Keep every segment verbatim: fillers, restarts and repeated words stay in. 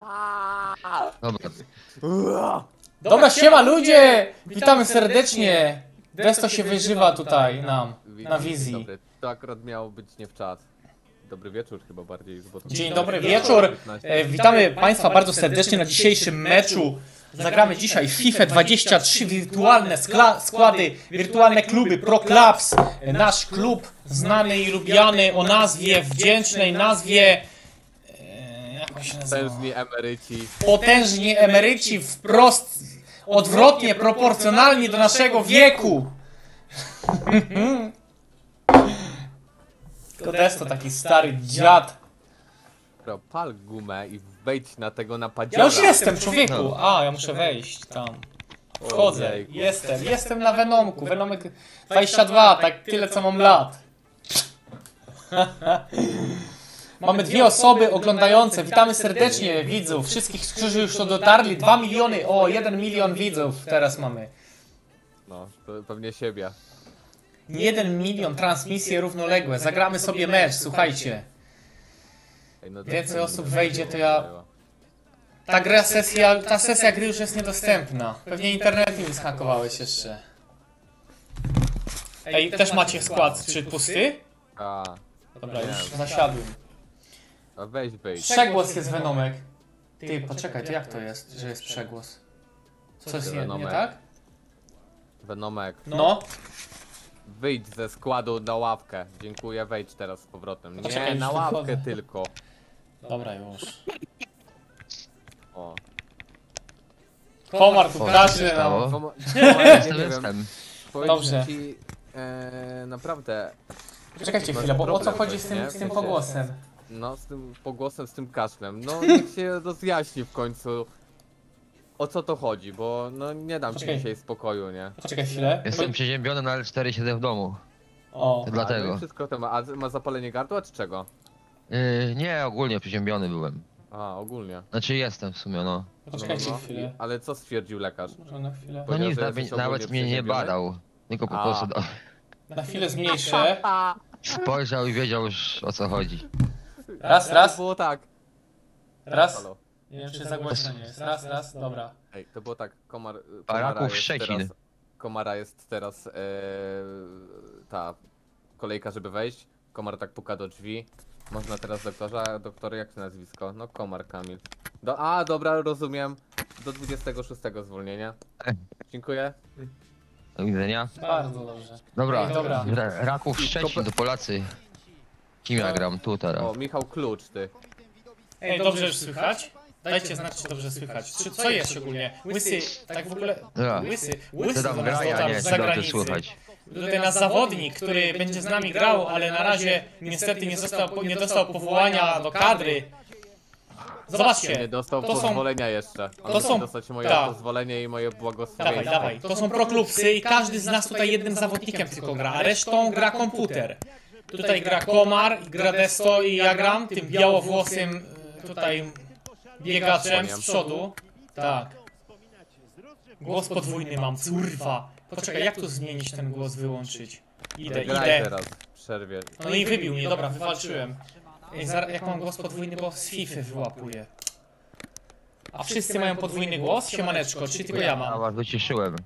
Dobra. Dobra, siema ludzie! Witamy serdecznie! Desto się wyżywa tutaj nam, na wizji. Dobry. To akurat miało być nie w czat. Dobry wieczór chyba bardziej. Bo to... Dzień dobry wieczór! E, witamy Państwa bardzo serdecznie na dzisiejszym meczu. Zagramy dzisiaj w FIFA dwadzieścia trzy, wirtualne składy, wirtualne kluby Pro Clubs. Nasz klub znany i lubiany o nazwie, wdzięcznej nazwie... E, jak on się nazywa? Potężni emeryci. Potężni emeryci wprost, odwrotnie, proporcjonalnie do naszego wieku. Desto taki stary dziad. Dobra, pal gumę i wejdź na tego napadziora. Ja już jestem, człowieku. A, ja muszę wejść tam. Wchodzę. Ojejku. Jestem, jestem na Venomku. Venomek dwadzieścia dwa, tak tyle co mam lat. Mamy dwie osoby oglądające. Witamy serdecznie widzów. Wszystkich, którzy już tu dotarli. Dwa miliony, o, jeden milion widzów teraz mamy. No, to pewnie siebie. Jeden milion transmisje równoległe. Zagramy sobie mecz, słuchajcie. Ej, no to- Więcej osób wejdzie, to ja... Ta gra, sesja, ta sesja gry już jest niedostępna. Pewnie internet mi zhakowałeś jeszcze. Ej, też macie skład, czy pusty? A, Dobra, już zasiadłem. a weź wejdź. Przegłos jest Venomek. Ty, poczekaj, to jak to jest, że jest przegłos? Coś nie, nie tak? Venomek. No. Wyjdź ze składu na ławkę. Dziękuję, wejdź teraz z powrotem. Poczekaj, Nie, na już ławkę wychodzę. tylko. Dobra, już. O. Komar tu O, każe stało? nam. Kom- Jestem, nie wiem, jestem. powiem Dobrze. ci, e, naprawdę, Czekajcie chwilę, bo o co chodzi z tym, z tym pogłosem? no z tym pogłosem, z tym kaszlem, no niech się rozjaśni w końcu, o co to chodzi, bo no nie dam ci Poczekaj. dzisiaj spokoju, nie? Poczekaj chwilę. Jestem przeziębiony, no ale cztery siedzę w domu. O, To A, no dlatego. i wszystko to ma, a ma zapalenie gardła czy czego? Yy, nie, ogólnie przeziębiony byłem. A, ogólnie. Znaczy jestem w sumie, no. poczekajcie No, chwilę. ale co stwierdził lekarz? Może na chwilę. No Powiedział, nic, że nawet, jesteś nawet ogólnie mnie nie przeziębiony? badał. Tylko po A. prostu do, Na chwilę zmniejszę. spojrzał i wiedział już o co chodzi. Raz, To raz, było tak. raz. Halo. Nie wiem, czy za głośno nie jest. Raz, raz, dobra. Ej, to było tak, komar, Paraków komara jest Szczecin. teraz, komara jest teraz, e, ta kolejka, żeby wejść. Komar tak puka do drzwi. Można teraz doktorza, doktor jak nazwisko? No Komar Kamil. Do, a, dobra, rozumiem. Do dwudziestego szóstego zwolnienia. Dziękuję. Do widzenia. Bardzo dobrze. Dobra, Ej, dobra. Ra Raków Szczecin, to Polacy. Kim ja gram? Tu teraz. O, Michał Klucz, ty. Ej, dobrze już słychać? Dajcie znać, czy dobrze słychać. Czy, co jest szczególnie? Łysy, tak w ogóle... Ja. Łysy, Co łysy tam do nas gra, ja dotarł nie, z czy dobrze zagranicy. słychać. Tutaj nasz zawodnik, który będzie z nami grał, ale na razie niestety nie, został, nie dostał powołania do kadry. Nie Zobaczcie, dostał to są... pozwolenia jeszcze. On to musi są- dostać moje tak. pozwolenie i moje Dawaj, błogosławieństwo. dawaj, to są proklubsy i każdy z nas tutaj jednym zawodnikiem tylko gra, a resztą gra komputer. Tutaj gra Komar, gra Desto i ja gram tym białowłosym y, tutaj biegaczem z przodu. Tak. Głos podwójny mam, curwa. Poczekaj, jak tu zmienić ten głos, wyłączyć? Idę, Graj idę. teraz, w przerwie. No i wybił mnie, dobra, wywalczyłem. Ej, zaraz, jak mam głos podwójny, bo z FIFA wyłapuję. A wszyscy mają podwójny głos? Siemaneczko, czy tylko ja A mam? was wyciszyłem.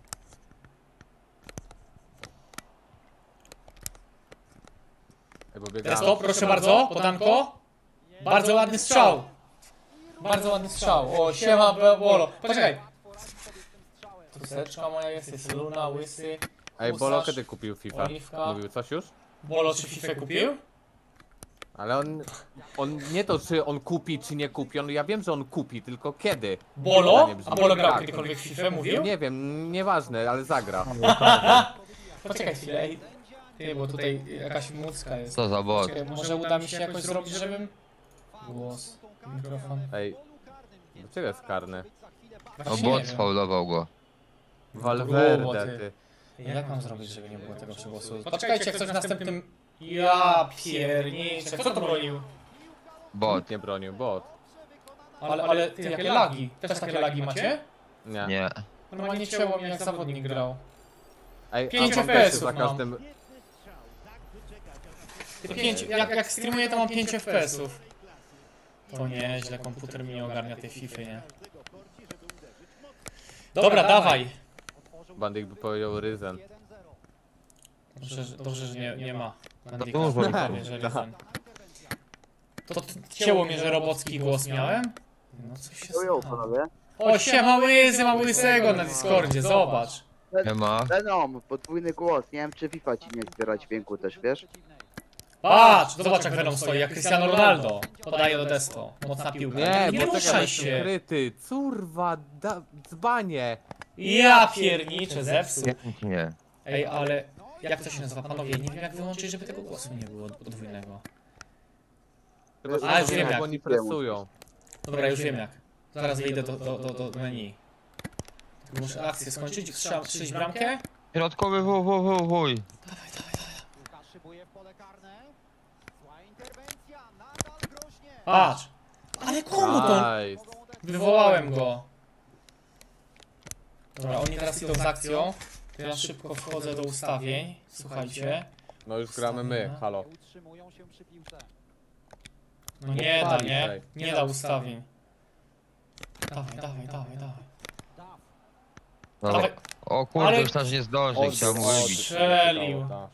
Ej, bo biegałem. Desto, proszę bardzo, podanko. Bardzo ładny strzał. Bardzo ładny strzał. O, siema, Bolo. Poczekaj. Tuseczka moja jest, jest Luna, Łysy. Ej, Bolo Husarz, kiedy kupił FIFA? Oliwka. Mówił coś już? Bolo, czy FIFA kupił? Ale on, on nie to czy on kupi czy nie kupi, on, ja wiem, że on kupi, tylko kiedy? Bolo? Pytanie brzmi. A Bolo grał Tak. kiedykolwiek w FIFA, mówił? Nie wiem, nieważne, ale zagra. Poczekaj chwilę, ej. Ty, bo tutaj jakaś mucka jest. Co za bot. Czekaj, może uda mi się jakoś zrobić, żebym... Głos, mikrofon. Ej, dlaczego jest karny? O Właśnie nie bot wiem. sfaulował go. Valverde, ty. ty. Jak mam zrobić, żeby nie było tego przegłosu? Poczekajcie, jak coś w następnym... Ja pierniczę, kto to bronił? Bot. Nikt nie bronił, bot. Ale, ale ty, jakie lagi? Też takie lagi macie? Nie. Nie. Normalnie cięło mnie jak zawodnik grał. Ej, pięć a mam F P S też ów za mam. każdym... Ty pięć, jak, jak streamuję, to mam pięć F P S ów. To nieźle, komputer mi nie ogarnia tej fify, nie? Dobra, dawaj! Bandyk by powiedział Ryzen. Dobrze, że- dobrze że nie, nie ma. Bandika, dużo nie ich powie, że Ryzen. To t- cięło mnie, że robocki głos miałem? No coś się Jo, jo, stało. panowie. O, siema Łyzy, mam Łysego na Discordzie, zobacz. Nie ma. Venom, podwójny głos. Nie wiem, czy FIFA ci nie zbiera dźwięku też, wiesz? Patrz, zobacz jak Venom stoi, jak Cristiano Ronaldo. Podaje do Desto, mocna piłka. Nie, nie bo czekaj, ruszaj jestem się. kryty. Curwa, da, dzbanie. Ja pierniczę, zepsuł. Nie. Ej, ale jak to się nazywa, panowie? Nie wiem jak wyłączyć, żeby tego głosu nie było podwójnego. A, już wiem bo jak. oni presują. Dobra, już wiem jak. Zaraz wyjdę do, do, do, do menu. Tylko muszę akcję skończyć, strzał- strzelić bramkę. Środkowy wuj, wuj, wuj, wuj. Dawaj, dawaj, dawaj. Łukasz szybuje w pole karne. Zła interwencja, nadal groźnie. Patrz! Ale komu to? Nice. Wywołałem go. Dobra, oni teraz idą z akcją. To ja szybko wchodzę do ustawień. Słuchajcie. No już gramy my, halo. Nie utrzymują się przy piłce. No nie da, nie? Nie da ustawień. Dawaj, dawaj, dawaj, dawaj. Daw. No. Dawaj. O kurde, Ale- już nasz nie zdąży, chciał mu wybić. Strzelił. Tak.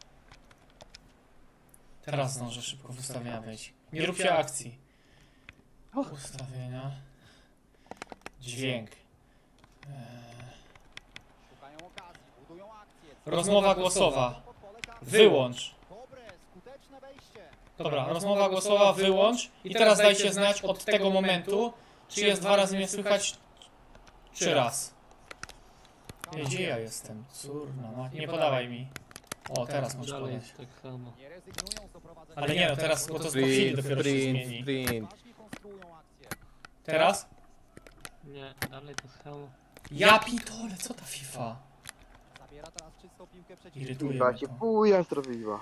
Teraz zdążę szybko w ustawienia wejść. Nie róbcie akcji. Ustawienia. Dźwięk. Eee, Szukają okazji, budują akcję. Rozmowa głosowa. Pod pole karne. Wyłącz. Dobre, skuteczne wejście. Dobra, rozmowa głosowa wyłącz. I teraz dajcie znać od tego momentu, czy jest dwa razy mnie słychać, czy raz. Ej, gdzie ja jestem? Curna, ma- nie podawaj mi. O, teraz możesz podać. Nie rezygnują z doprowadzenia. Ale nie no, teraz, bo to z po chwili Sprint, dopiero się sprint, zmieni. sprint. Ważnie konstruują akcję. Teraz? Nie, dalej to samo. Ja pitole, co ta FIFA? Zabiera teraz czystą piłkę przeciwnika. Irytuje FIFA mnie cię to. buja zrobiła.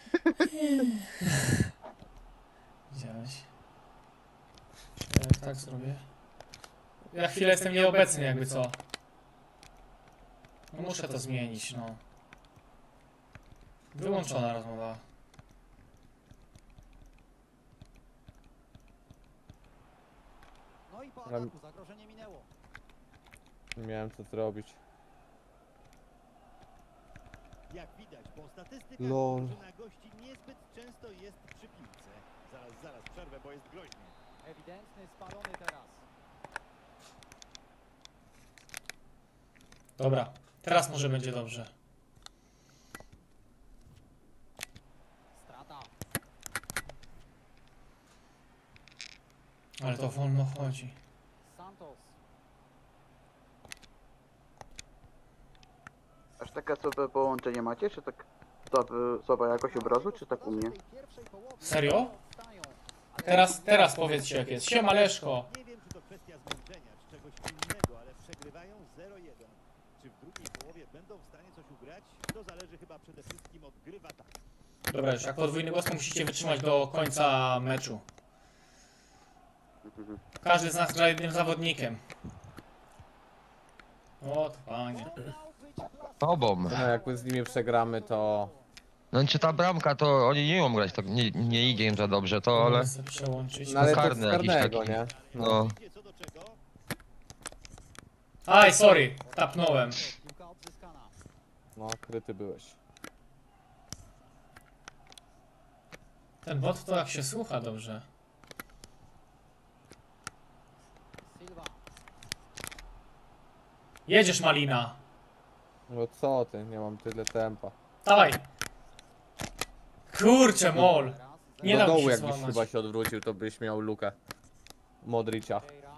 Widziałeś? Ja tak zrobię. Ja chwilę jestem nieobecny jakby co. No muszę to zmienić, no. Wyłączona rozmowa. No i po Ale- ataku zagrożenie minęło. Nie miałem co zrobić. Jak widać po statystykach, Lol. drużyna gości niezbyt często jest przy piłce. Zaraz, zaraz, przerwę, bo jest groźnie. Ewidentny spalony teraz. Dobra, teraz może będzie dobrze. Strata. Ale to wolno chodzi. Santos. Aż takie słabe połączenie macie, czy tak słaby- słaba jakość obrazu, czy tak u mnie? Pierwszej połowy Serio? wstają. Teraz, teraz powiedzcie jak jest. Siema Leszko. Nie wiem, czy to kwestia zmęczenia, czy czegoś innego, ale przegrywają zero jeden. Czy w drugiej połowie będą w stanie coś ugrać? To zależy chyba przede wszystkim od gry w ataku. Dobra, już jak podwójny głos to musicie wytrzymać do końca meczu. Każdy z nas gra jednym zawodnikiem. O, to fajnie. To miał być klasa. Obom. No jak my z nimi przegramy, to... No czy ta bramka, to oni nie umą grać, tak nie, nie idzie im za dobrze, to ale... Chcę przełączyć. No ale to z karny jakiś karnego, taki. nie? No. Wiecie co do czego? Aj, sorry, tapnąłem. Piłka odzyskana. No, kryty byłeś. Ten bot to jak się słucha dobrze. Silva. Jedziesz Malina. No co ty, nie mam tyle tempa. Dawaj. Kurczę mol. Teraz Nie Do dam dołu się jakbyś złamać. chyba się odwrócił, to byś miał lukę. Modricia. Pereira.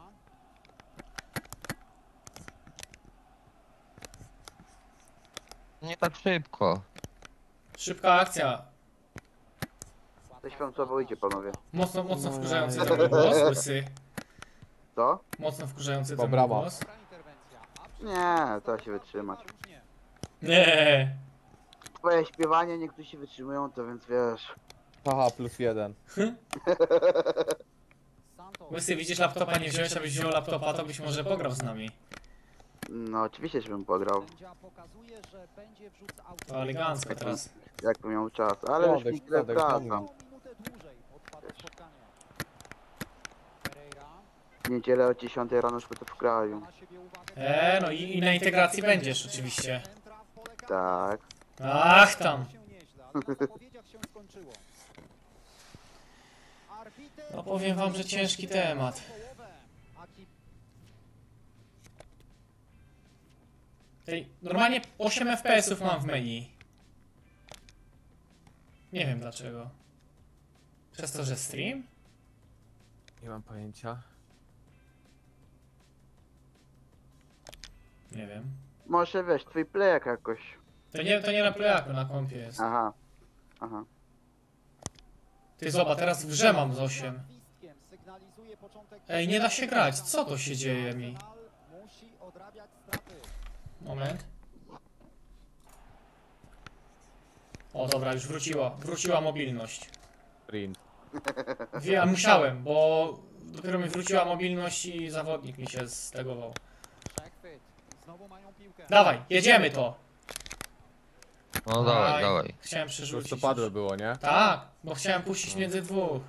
Nie tak szybko. Szybka akcja. Coś wam słabo idzie, panowie. Mocno, mocno No, wkurzający ja- to był głos, łysy. Co? Mocno wkurzający to Bo był brawa. głos. Dobra interwencja. A przy- Nie, to się wytrzymać. Już nie. Nie. Twoje śpiewanie niektórzy się wytrzymują, to więc wiesz. Haha, plus jeden. Santos. Łysy, widzisz laptopa, nie wziąłeś, abyś wziął laptopa, to byś może pograł z nami. No oczywiście, żebym pograł, Sędzia pokazuje, że będzie wrzut z autu. To elegancko teraz. jakbym miał czas, ale już Środek, mi tyle środek, wracam. ciągnij. Minutę dłużej potrwa to spotkanie. niedzielę o dziesiątej rano już będę w kraju. E, no i, i na integracji będziesz oczywiście. Tak. Ach tam. No powiem wam, że ciężki temat. Ej, normalnie osiem F P S-ów mam w menu. Nie wiem dlaczego. Przez to, że stream? Nie mam pojęcia. Nie wiem. Może wiesz, twój playek jakoś. To nie, to nie na playaku, na kompie jest. Aha. Aha. Ty zobacz, teraz w grze mam z osiem. Ej, nie da się grać. Co to się dzieje mi? Moment. O dobra, już wróciła. Wróciła mobilność. Print. Wiem, musiałem, bo dopiero mi wróciła mobilność i zawodnik mi się stegował. Dawaj, jedziemy to! No dawaj, dawaj. Chciałem Już przerzucić. to padłe było, nie? Tak, bo chciałem puścić między dwóch.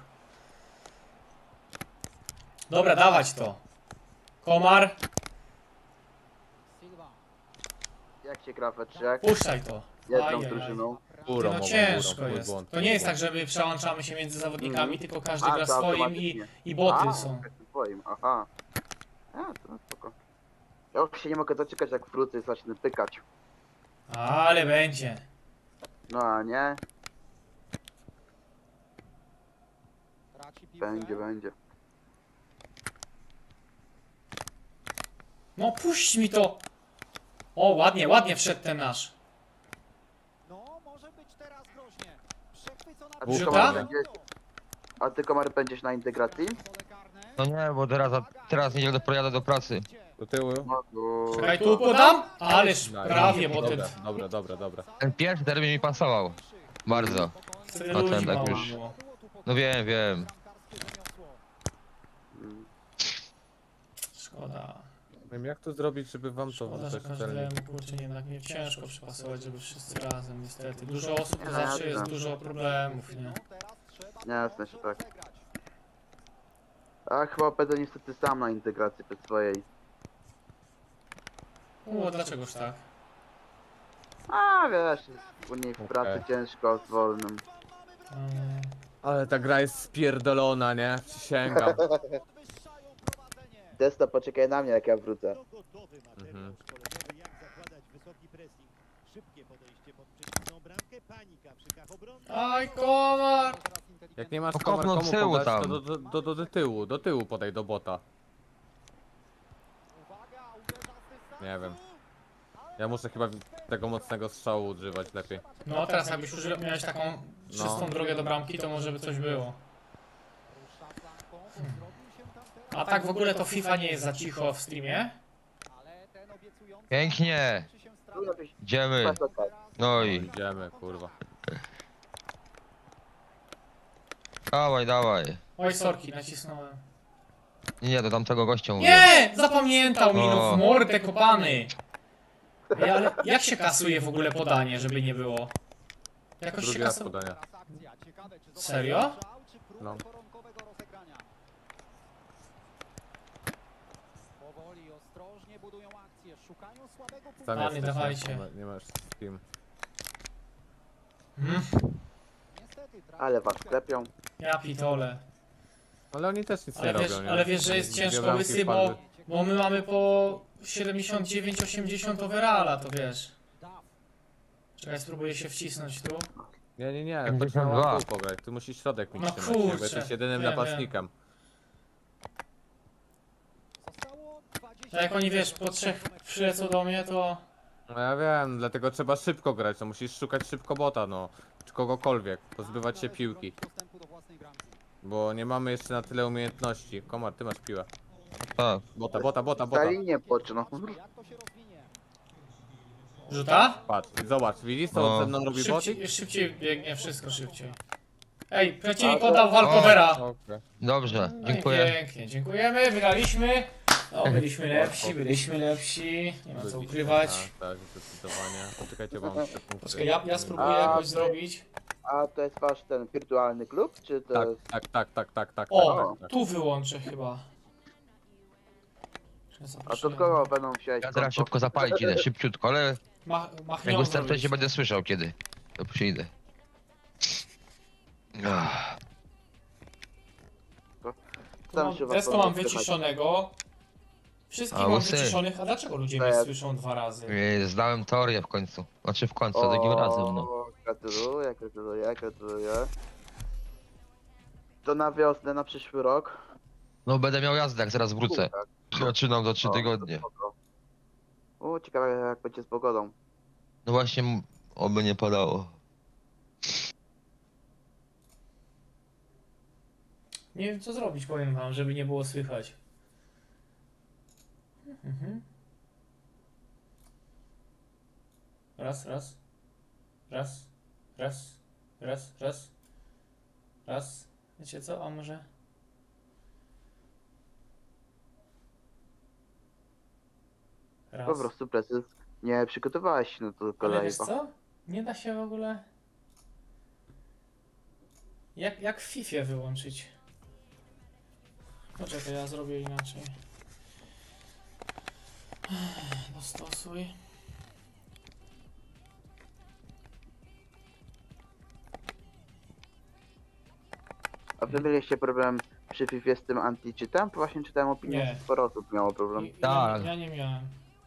Dobra, dawać to. Komar, Jak się gra we trzech? puszczaj to. Jedną Ajajaj. drużyną. Górą No mogą, ciężko górą, mój jest. błąd, To mój nie jest błąd. tak, że my przełączamy się między zawodnikami, Mhm. tylko każdy A, gra to swoim i, automatycznie. i boty A, są. Twoim, aha. A, to spoko. Ja już się nie mogę doczekać, jak wrócę i zacznę pykać. Ale będzie. No a nie? Będzie, będzie. No puść mi to! O, ładnie, ładnie wszedł ten nasz. No, może być teraz groźnie. Przechwycona A Bóg ty, Rzuta? Komar, będziesz, a ty Komar będziesz na integracji? pole karne. No nie, bo teraz, teraz niedzielę pojadę do pracy. Do tyłu. No to... Czekaj, tu podam? Ależ No, prawie, bo ten... Dobra, dobra, dobra, dobra. Ten pierwszy termin mi pasował. Bardzo. Wtedy A ten ludzi tak mało już- było. No wiem, wiem. Mm. Szkoda. Nie wiem, jak to zrobić, żeby wam to Szkoda, że wrzucać celnie. każdemu kurczę jednak nie ciężko przepasować, żeby wszyscy razem, niestety. Dużo osób to zawsze jest dużo problemów, nie? Jasne, że tak. A chyba będę niestety sam na integracji bez swojej. O, dlaczegoż tak? A wiesz, u niej w Okej. pracy ciężko z wolnym. Mm, Ale ta gra jest spierdolona, nie? Przysięgam. Testo, poczekaj na mnie, jak ja wrócę. Gotowy materiał Mhm. szkoleniowy, jak zakładać wysoki pressing. Szybkie podejście pod przeciwną bramkę, panika przy kach obronnych. Aj, komar! Jak nie masz No komar kopnął komu tyłu podać, to tam. do, do, do, do, do tyłu, do tyłu podaj do bota. Nie wiem. Ja muszę chyba tego mocnego strzału używać lepiej. No teraz jakbyś już miałeś taką czystą No. drogę do bramki, to może by coś było. A tak w ogóle to FIFA nie jest za cicho w streamie? Pięknie. Tu napisz Idziemy. Testo, tak. No i Idziemy, kurwa. dawaj, dawaj. Oj, sorki, nacisnąłem. Nie, do tamtego gościa mówię. Nie! Zapamiętał mi, no O. w mordę kopany! Ej, ale jak się kasuje w ogóle podanie, żeby nie było? Jakoś się Drugi raz kasuje. podania. Serio? No. Powoli, ostrożnie budują akcję, szukają słabego punktu. Tam Pany, jesteś, dawajcie. nie? Nie masz z kim. Hmm? Niestety, Ale was klepią. Ja pitole. Ale oni też nic Ale nie wiesz, robią, nie? ale wiesz, że jest Dwie ciężko bramki łysy, bo, wpadły. bo my mamy po siedemdziesiąt dziewięć osiemdziesiąt overalla, to wiesz. Czekaj, spróbuję się wcisnąć tu. Nie, nie, nie, pięćdziesiąt chodź na dwa. łapą pograć, ty musisz środek mi No trzymać, nie? Bo kurczę, jesteś jedynym wiem, napastnikiem. zostało dwadzieścia Tak jak oni wiesz, po trzech przylecą do mnie, to... No ja wiem, dlatego trzeba szybko grać, to musisz szukać szybko bota, no. Czy kogokolwiek, pozbywać się piłki. dostępu do własnej bramki. Bo nie mamy jeszcze na tyle umiejętności. Komar, ty masz piłę. Tak. Bota, bota, bota, Za bota. linię poczną. Jak to się rozwinie? Rzuta? Patrz, zobacz, widzisz co No. on ze mną robi bot? Szybciej, szybciej biegnie, wszystko szybciej. Ej, przeciwnik oddał walkowera. Okej. Dobrze, No i dziękuję. pięknie, dziękujemy, wygraliśmy. No, byliśmy lepsi, byliśmy lepsi, nie ma co ukrywać. Tak, tak, zdecydowanie. Poczekajcie, bo mam trzy punkty. Poczekaj, ja, ja spróbuję A, jakoś ty- zrobić. A to jest wasz ten wirtualny klub, czy to Tak, jest... tak, tak, tak, tak, tak. O, tak, tak. tu wyłączę chyba. A to Zapraszam. kogo będą wsiąść? Ja teraz szybko zapalić idę, szybciutko, ale Ma, jak machnią wystarczy się zrobić. będę słyszał kiedy. To przyjdę. Ach, Tu mam, się was Desko mam słychać. wyciszonego. Wszystkich A, mam łysy. wyciszonych, a dlaczego ludzie mnie Tak. słyszą dwa razy? yy, Zdałem teorię w końcu. Znaczy w końcu, drugim razem, no. O, Gratuluję, gratuluję, gratuluję. To na wiosnę, na przyszły rok. No będę miał jazdę, jak zaraz wrócę. Tak. Zaczynam za trzy O, tygodnie. to spoko. O, ciekawe jak będzie z pogodą. No właśnie, m- oby nie padało. Nie wiem co zrobić, powiem wam, żeby nie było słychać. Mhm. Raz, raz. Raz. Raz. Raz, raz. Raz. Wiecie co, a może... Raz. Po prostu prezes nie przygotowałeś się na to Ale kolei. wiesz co? Nie da się w ogóle... Jak, jak w Fifie wyłączyć? Poczekaj, ja zrobię inaczej. Dostosuj. A wy mieliście problem przy FIFA z tym anti-cheatem? Właśnie czytałem opinię, Nie. że sporo osób miało problem. I- Ja, Tak. ja nie miałem.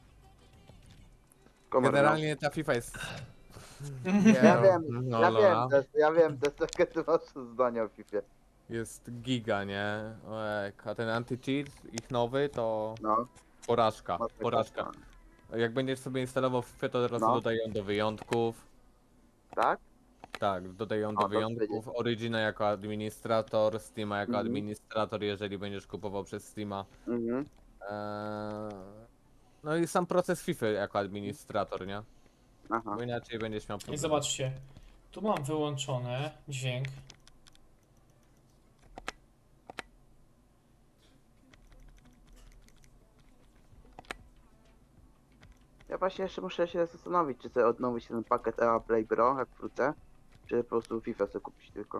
Komar, no. Generalnie ta FIFA jest... Ja wiem, no, ja no, wiem, Des, ja wiem, Des, jakie ty masz zdania o FIFA. Jest giga, nie? Ojek, a ten anti-cheat, ich nowy, to No, porażka, masakra. porażka. Jak będziesz sobie instalował FIFA, to teraz No. dodają do wyjątków. Tak? Tak, dodają O, do to wyjątków Origina jako administrator, Steama jako Mhm. administrator, jeżeli będziesz kupował przez Steama. Mhm. Eee, no i sam proces FIFA jako administrator, nie? Aha. Bo inaczej będziesz miał I problem. zobaczcie. Tu mam wyłączony dźwięk. Ja właśnie jeszcze muszę się zastanowić, czy sobie odnowić ten pakiet E A Play Pro, jak wrócę, czy po prostu FIFA sobie kupić tylko.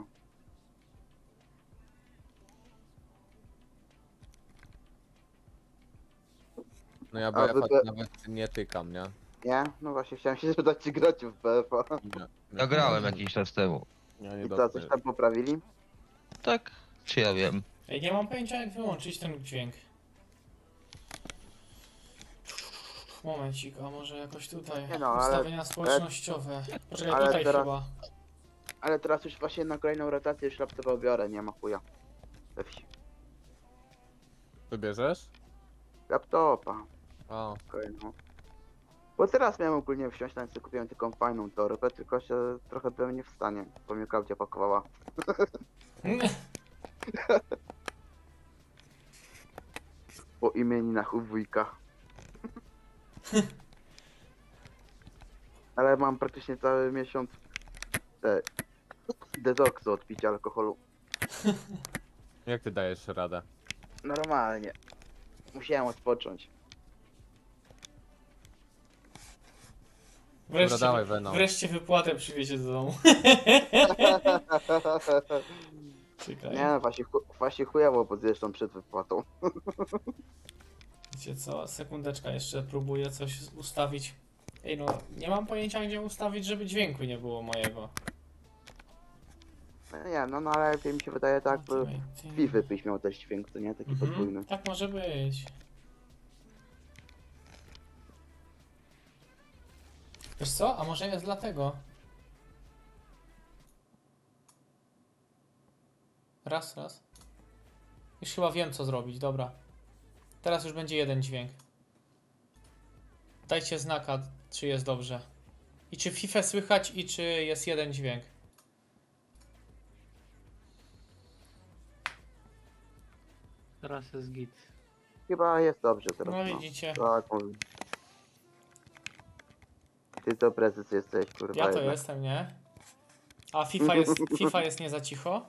No ja A B F wy- nawet nie tykam, nie? Nie? No właśnie chciałem się zapytać, czy gracie w B F A. Nie, Ja grałem jakiś czas temu. Ja nie I co, dotknę. coś tam poprawili? Tak, czy ja wiem. Ej, nie mam pojęcia jak wyłączyć ten dźwięk. Momencik, a może jakoś tutaj. Nie no, ale- Ustawienia społecznościowe. Poczekaj, ale tutaj teraz- chyba. Ale teraz już właśnie na kolejną rotację już laptopa biorę, nie ma chuja. We wsi. Wybierzesz? Laptopa, O, kolejną. Bo teraz miałem ogólnie wsiąść, nawet sobie kupiłem taką fajną torbę, tylko się trochę byłem nie w stanie, bo mnie Klaudia pakowała. Po imieninach u wujka. Ale mam praktycznie cały miesiąc te dezoksu od picia alkoholu. jak ty dajesz radę? Normalnie. Musiałem odpocząć. Wreszcie, dawaj, Venom. wreszcie wypłatę przywiezie do domu. Czekaj. Nie no, właśnie, chu- właśnie chujowo, bo zresztą przed wypłatą. Wiecie co? Sekundeczka, jeszcze próbuję coś ustawić. Ej no, nie mam pojęcia gdzie ustawić, żeby dźwięku nie było mojego. No nie, no, no ale lepiej mi się wydaje tak, by Ultimate Team. FIFA byś miał też dźwięk, to nie? Taki Mhm, podwójny. tak może być. Wiesz co? A może jest dlatego? Raz, raz. Już chyba wiem co zrobić, dobra. Teraz już będzie jeden dźwięk. Dajcie znaka, czy jest dobrze. I czy FIFA słychać i czy jest jeden dźwięk. Teraz jest git. Chyba jest dobrze teraz. No No, widzicie. tak mówię. Ty to prezes jesteś, kurwa. Ja to jednak. jestem, nie? A FIFA jest, FIFA jest nie za cicho?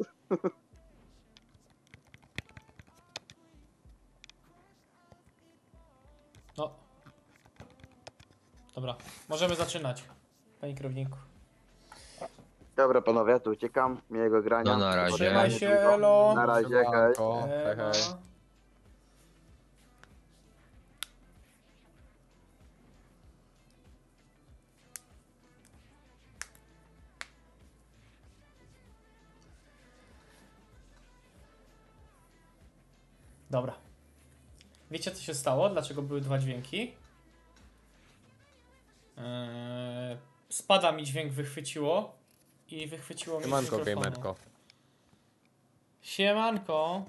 No. Dobra, możemy zaczynać. Panie kierowniku. Dobra panowie, ja tu uciekam. Miłego grania. No, na razie. Trzymaj się, elo. Na razie, hej. Siemanko, hej, Elo. hej. Dobra. Wiecie co się stało? Dlaczego były dwa dźwięki? Eee, spada mi dźwięk, wychwyciło. I wychwyciło mi z Siemanko, mikrofonu. gamerko. Siemanko.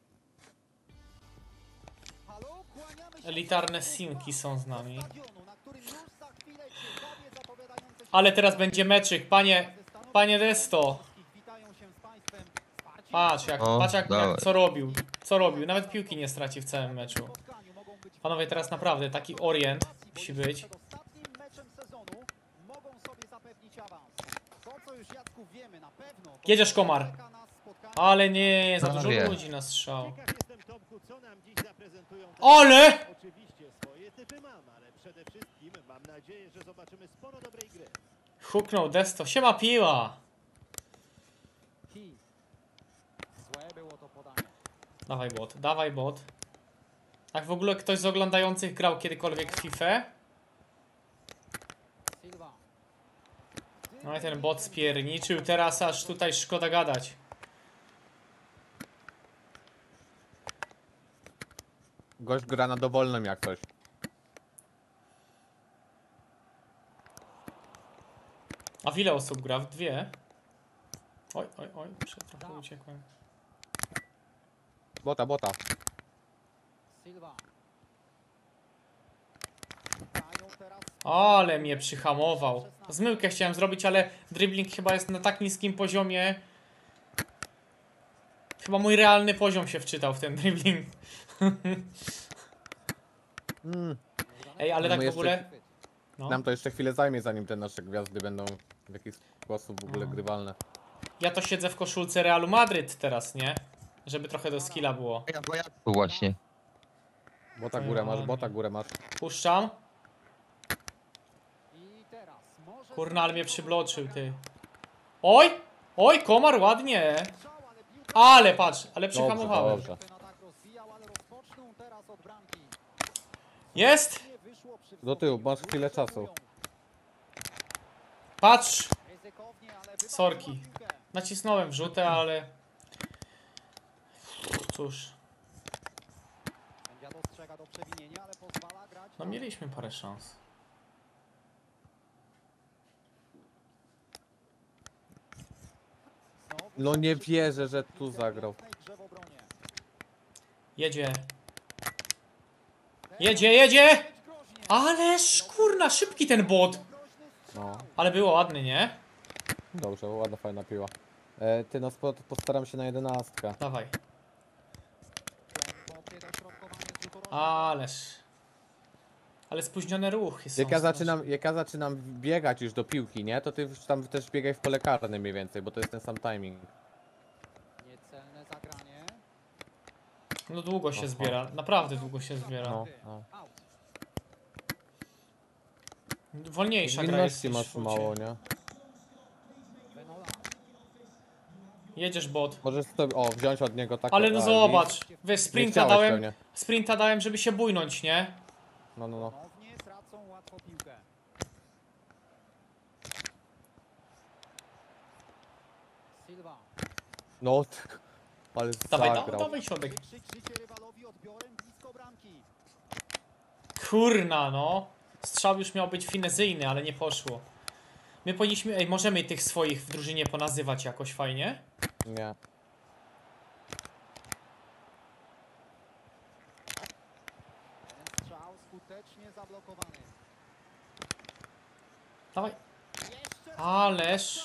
Halo, kłaniamy się Elitarne z simki są z nami. stadionu, na którym już za chwilę ciekawie zapowiadające się Ale teraz będzie meczyk, panie, panie Desto. witają się z państwem. Wsparci Patrz jak, O, patrz jak, dawaj. jak co robił. Co robił, nawet piłki nie straci w całym meczu. spotkaniu mogą być Panowie, teraz naprawdę taki orient bo musi już być. przed ostatnim meczem sezonu mogą sobie zapewnić awans. To, co już Jacku wiemy na pewno, to Jedziesz, Komar. czeka nas spotkanie. Ale nie, za dużo Prawie. ludzi na strzał. Ciekaw jestem, Tomku, co nam dziś zaprezentują. Ale! Oczywiście swoje typy mam, ale przede wszystkim mam nadzieję, że zobaczymy sporo dobrej gry. Huknął Desto, siema piła. Hi. Złe było to podanie. Dawaj bot, dawaj bot. Jak w ogóle ktoś z oglądających grał kiedykolwiek w FIFA? Silva. No i ten bot spierniczył, teraz aż tutaj szkoda gadać. Gość gra na dowolnym jak coś. A w ile osób gra? W dwie? Oj, oj, oj, przed trochę uciekłem. Bota, bota. Silva. Grają teraz Ale mnie przyhamował. Zmyłkę chciałem zrobić, ale dribbling chyba jest na tak niskim poziomie. Chyba mój realny poziom się wczytał w ten dribbling. Mm. Ej, ale No tak w jeszcze- ogóle... No. Nam to jeszcze chwilę zajmie, zanim te nasze gwiazdy będą w jakiś sposób w ogóle grywalne. Ja to siedzę w koszulce Realu Madryt teraz, nie? Żeby trochę do skilla było. Ja, bo ja tu właśnie. Bota górę masz, bota górę masz. Puszczam. i teraz może Kurna, ale mnie przybloczył, ty. Oj! Oj, Komar, ładnie. strzał, ale piłka Ale patrz, ale Dobrze, przyhamowałem. dobrze. się na tak rozwijał, ale rozpoczną teraz od bramki. Jest! Nie wyszło przy Do tyłu, masz chwilę czasu. Patrz! ryzykownie, ale wybrał Sorki. piłkę. Nacisnąłem wrzutę, ale... Cóż, Sędzia dostrzega do przewinienia, ale pozwala grać. no mieliśmy parę szans. Znowu No nie wierzę, że tu zagrał. w grze w obronie. Jedzie. Jedzie, jedzie! Ależ kurna, szybki ten bot. No, Ale było ładny, nie? dobrze, ładna, fajna piła. E, ty no spo- postaram się na jedenastkę. Dawaj. Głębokie dośrodkowanie z rzutu rożnego. Ależ. Ale spóźnione ruchy są. Jak ja, strasznie. zaczynam, jak ja zaczynam biegać już do piłki, nie? To ty już tam też biegaj w pole karne mniej więcej, bo to jest ten sam timing. Niecelne zagranie. No długo się Aha. zbiera, naprawdę długo się zbiera. No, no. Out. Wolniejsza gra jest Zwinności niż masz w fucie. mało, nie? Venola. Jedziesz bot. Możesz sobie, o, wziąć od niego taką... Ale no a, zobacz, widzisz? wiesz, Nie sprinta chciałeś dałem, pewnie. sprinta dałem, żeby się bójnąć, nie? No, no, no. Ponownie tracą łatwo piłkę. Silva. No, t- ale Dawaj, dawaj, zagrał. dawaj środek. Wykrzyczycie rywalowi odbiorem blisko bramki. Kurna, no. Strzał już miał być finezyjny, ale nie poszło. My powinniśmy, ej, możemy tych swoich w drużynie ponazywać jakoś fajnie? Nie. Ten strzał skutecznie zablokowany. Dawaj. Jeszcze Ależ.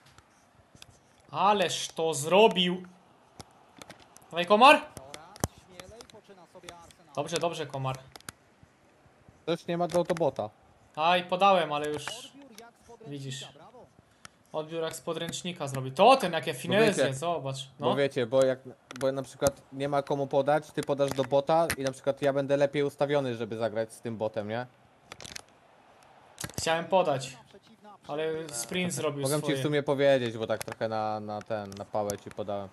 Ależ to zrobił. Dawaj, Komar. coraz śmielej poczyna sobie Arsenal. Dobrze, dobrze, Komar. Też nie ma do, do bota. Aj, podałem, ale już Odbiór jak z podręcznika, widzisz. brawo. Odbiór jak z podręcznika zrobił. To ten, jakie finezje, wiecie, zobacz. Bo No. wiecie, bo jak bo na przykład nie ma komu podać, ty podasz do bota i na przykład ja będę lepiej ustawiony, żeby zagrać z tym botem, nie? Chciałem podać, Przeciwna ale sprint zrobił Mogę ci swoje. w sumie powiedzieć, bo tak trochę na, na ten, na pałę ci podałem.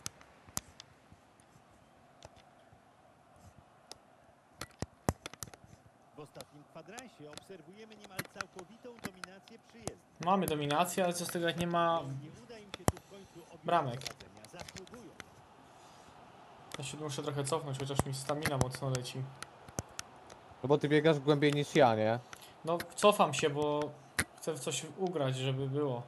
W ostatnim kwadransie obserwujemy niemal całkowitą dominację przyjezdnych. Mamy dominację, ale co z tego jak nie ma... Nie uda im się tu w końcu objąć Bramek. prowadzenia. Zasługują. Ja się muszę trochę cofnąć, chociaż mi stamina mocno leci. No bo ty biegasz głębiej niż ja, nie? No cofam się, bo chcę w coś ugrać, żeby było.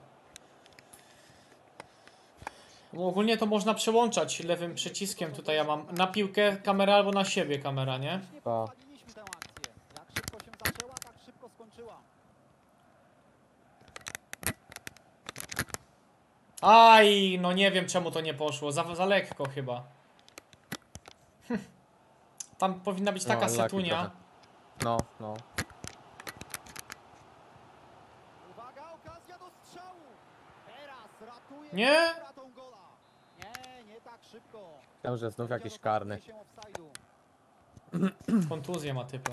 Bo ogólnie to można przełączać lewym przyciskiem. Tutaj ja mam na piłkę kamera albo na siebie kamera, nie? Właśnie Tak. pochwaliliśmy tę akcję. Jak szybko się zaczęła, tak szybko skończyła. Aj, no nie wiem czemu to nie poszło. Za, za lekko chyba. Hm. Tam powinna być taka No, lucky setunia. trochę. No, no. Uwaga, okazja do strzału. Teraz ratuje Nie? stratą gola. Nie, nie tak szybko. Myślałem, że znów jakiś karny. Się offside'u. Kontuzję ma typo.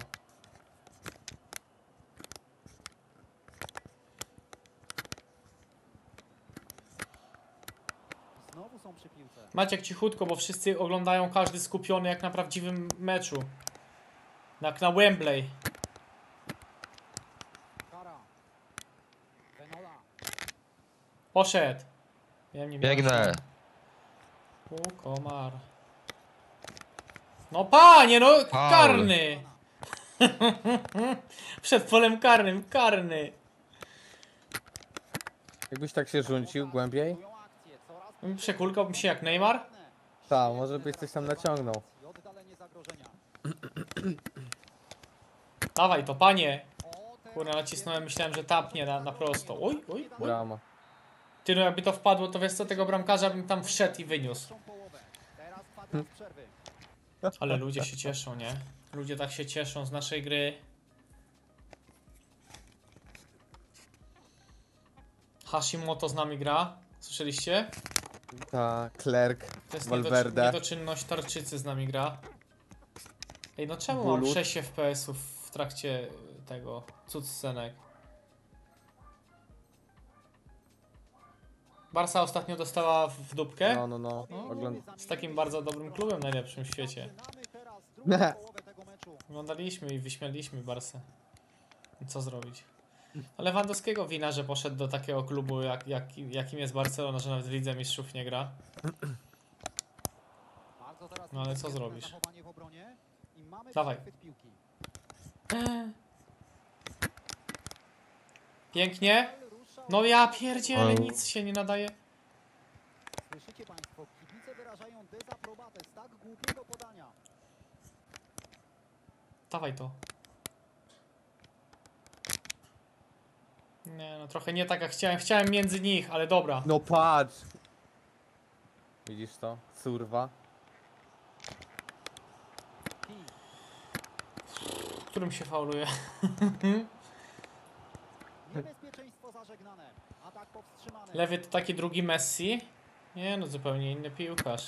Znowu są przy piłce. Maciek cichutko, bo wszyscy oglądają każdy skupiony jak na prawdziwym meczu. Jak na Wembley. Kara. Venola. Poszedł. Ja nie miałem Biegnę. szans. U, komar. No panie, no Paul. karny. Przed polem karnym, karny. Jakbyś tak się rzucił głębiej? Akcje coraz Przekulkałbym się jak Neymar. Tak, może byś coś tam naciągnął. i oddalenie zagrożenia. Dawaj to, panie. O, teraz Kurna, nacisnąłem, myślałem, że tapnie na, na prosto. Oj, oj, oj. Brama. Ty, no jakby to wpadło, to wiesz co, tego bramkarza bym tam wszedł i wyniósł. pierwszą połowę. Teraz kwadrans przerwy. Ale ludzie się cieszą, nie? Ludzie tak się cieszą z naszej gry. Hashimoto z nami gra. Słyszeliście? Ta, Klerk, To jest Valverde. niedoczy- niedoczynność Tarczycy z nami gra. Ej, no czemu mam Bulut. sześć F P S ów w trakcie tego cutscenek? Barca ostatnio dostała w dupkę. No, no, no. Ogląd... Z takim bardzo dobrym klubem najlepszym w świecie. Zaczynamy teraz drugą połowę tego meczu. Oglądaliśmy i wyśmialiśmy Barsę. I co zrobić? Ale Lewandowskiego wina, że poszedł do takiego klubu, jak, jak, jakim jest Barcelona, że nawet w Lidze Mistrzów nie gra. Bardzo teraz No ale co niebezpieczne zrobisz? zachowanie w obronie i mamy Dawaj. przechwyt piłki. Pięknie. Rusza No ja pierdzielę, Oj. nic się nie nadaje. Słyszycie Państwo, kibice wyrażają dezaprobatę z tak głupiego podania. Dawaj to. Nie no, trochę nie tak jak chciałem. Chciałem między nich, ale dobra. No patrz! Widzisz to? Surwa. Którym się fauluje? Niebezpieczeństwo zażegnane. Atak powstrzymany. Lewy to taki drugi Messi? Nie no, zupełnie inny piłkarz.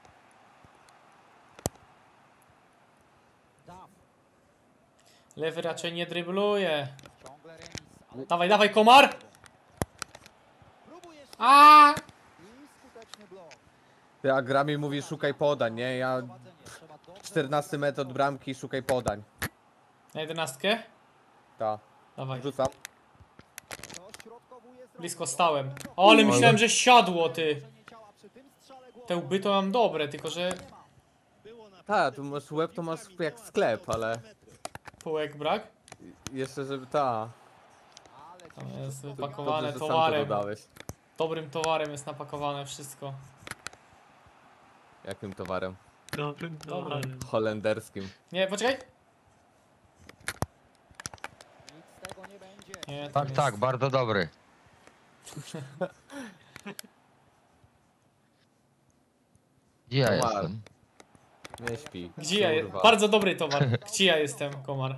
Duff. Lewy raczej nie drybluje. Ciągle remis, ale Dawaj, dawaj, komar! próbuje jeszcze A! i skuteczny blok. Ty, a gra mi mówi szukaj podań, nie? Ja Prowadzenie. Trzeba dobrze czternasty metr od bramki, szukaj podań. Na jedenastkę? Ta. Dawaj. Rzucam. dośrodkowuje z Blisko stałem. O, ale myślałem, że siadło, ty. uderzenie ciała przy tym strzale głową. Te łby to mam dobre, tylko że Było naprawdę Ta, tu masz łeb, to masz jak sklep, ale... półek brak. Jeszcze żeby ta... Ale Tam jest Dobrze, wypakowane że sam to towarem. dodałeś. Dobrym towarem jest napakowane wszystko. Jakim towarem? Dobrym towarem. Holenderskim. Nie, poczekaj. nic z tego nie będzie. Nie, tam Tak, jest... tak, bardzo dobry. Gdzie ja Komar. jestem? Nie śpi. Gdzie ja jestem? Kurwa. Bardzo dobry towar. Gdzie ja jestem, komar?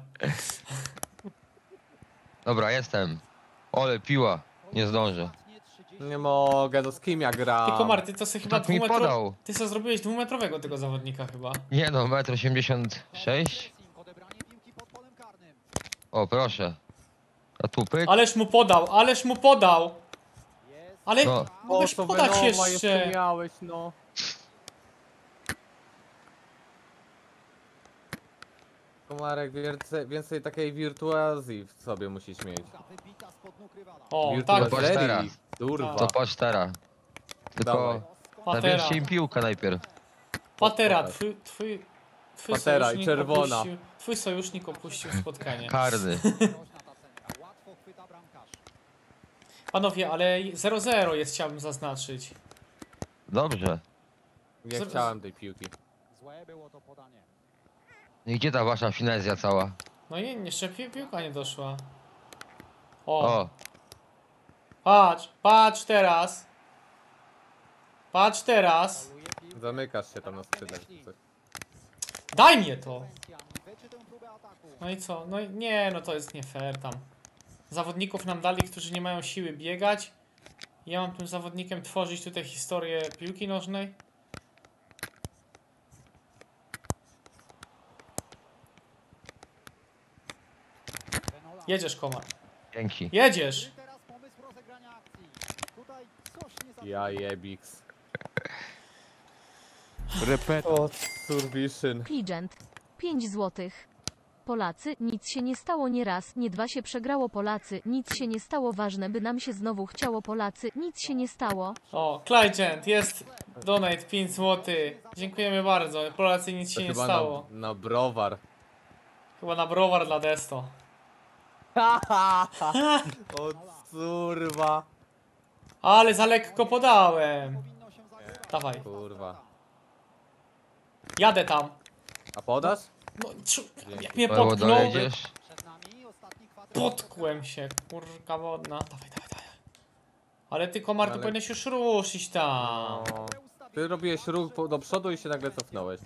Dobra, jestem. Ole, piła. Nie zdążę. Ostatnie trzydzieści Nie mogę, no z kim ja gram? Ty, komar, ty to sobie chyba Tak mi dwumetro... podał. Ty co zrobiłeś dwumetrowego tego zawodnika chyba. Nie no, metr osiemdziesiąt sześć. pressing, odebranie piłki pod polem karnym. O, proszę. A tu pyk. Ależ mu podał, ależ mu podał. Jest Ale No. mogłeś to podać Venoma jeszcze. jeszcze miałeś, no. Komarek, więcej, więcej takiej wirtuazji w sobie musisz mieć. piłka wybita spod nóg rywala. O, tak. Wirtuozerii. Wirtuazerii, kurwa. To patrz teraz. Tylko Dawaj. Doskonale. zabierzcie im piłkę najpierw. Patera, pokaż. twój, twój, twój Patera i sojusznik czerwona. opuścił, twój sojusznik opuścił spotkanie. Karny. Łatwo chwyta bramkarz. Panowie, ale zero zero jest, chciałbym zaznaczyć. Dobrze. Nie Zaraz. chciałem tej piłki. Złe było to podanie. I gdzie ta wasza finezja cała? No i jeszcze pi piłka nie doszła. O, O, patrz, patrz teraz. Patrz teraz. Poluje piłkę. Zamykasz się tam na skrzydle. czy coś. Daj mnie to. Wyczy tę próbę ataku. No i co? No i nie, no to jest nie fair tam. Zawodników nam dali, którzy nie mają siły biegać. Ja mam tym zawodnikiem tworzyć tutaj historię piłki nożnej. Venola. Jedziesz, Komar. dzięki. Jedziesz! Teraz pomysł rozegrania akcji. Tutaj coś nie za Ja jebix. Repeta. O, Survision. Legend. pięć złotych. Polacy, nic się nie stało nie raz, nie dwa się przegrało Polacy, nic się nie stało ważne by nam się znowu chciało Polacy, nic się nie stało. O, Clygent, jest donate pięć złotych. Dziękujemy bardzo. Polacy, nic To się nie chyba stało. na, na browar. Chyba na browar dla Desto. O kurwa. Ale za lekko podałem. powinno się zagrać. Dawaj, Kurwa. jadę tam. A podasz? No, czu, jak mnie Paweł, potknął, dojedziesz? Przed nami ostatni kwadrat. potkłem się, kurka wodna. Dawaj, dawaj, dawaj. Ale ty, Komar, tu Ale- powinieneś już ruszyć tam. No. Ty robiłeś ruch po- do przodu i się nagle cofnąłeś.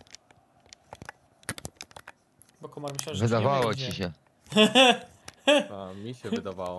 Bo Komar myślał, że ci nie Wydawało wyjdzie. ci się. A, mi się wydawało.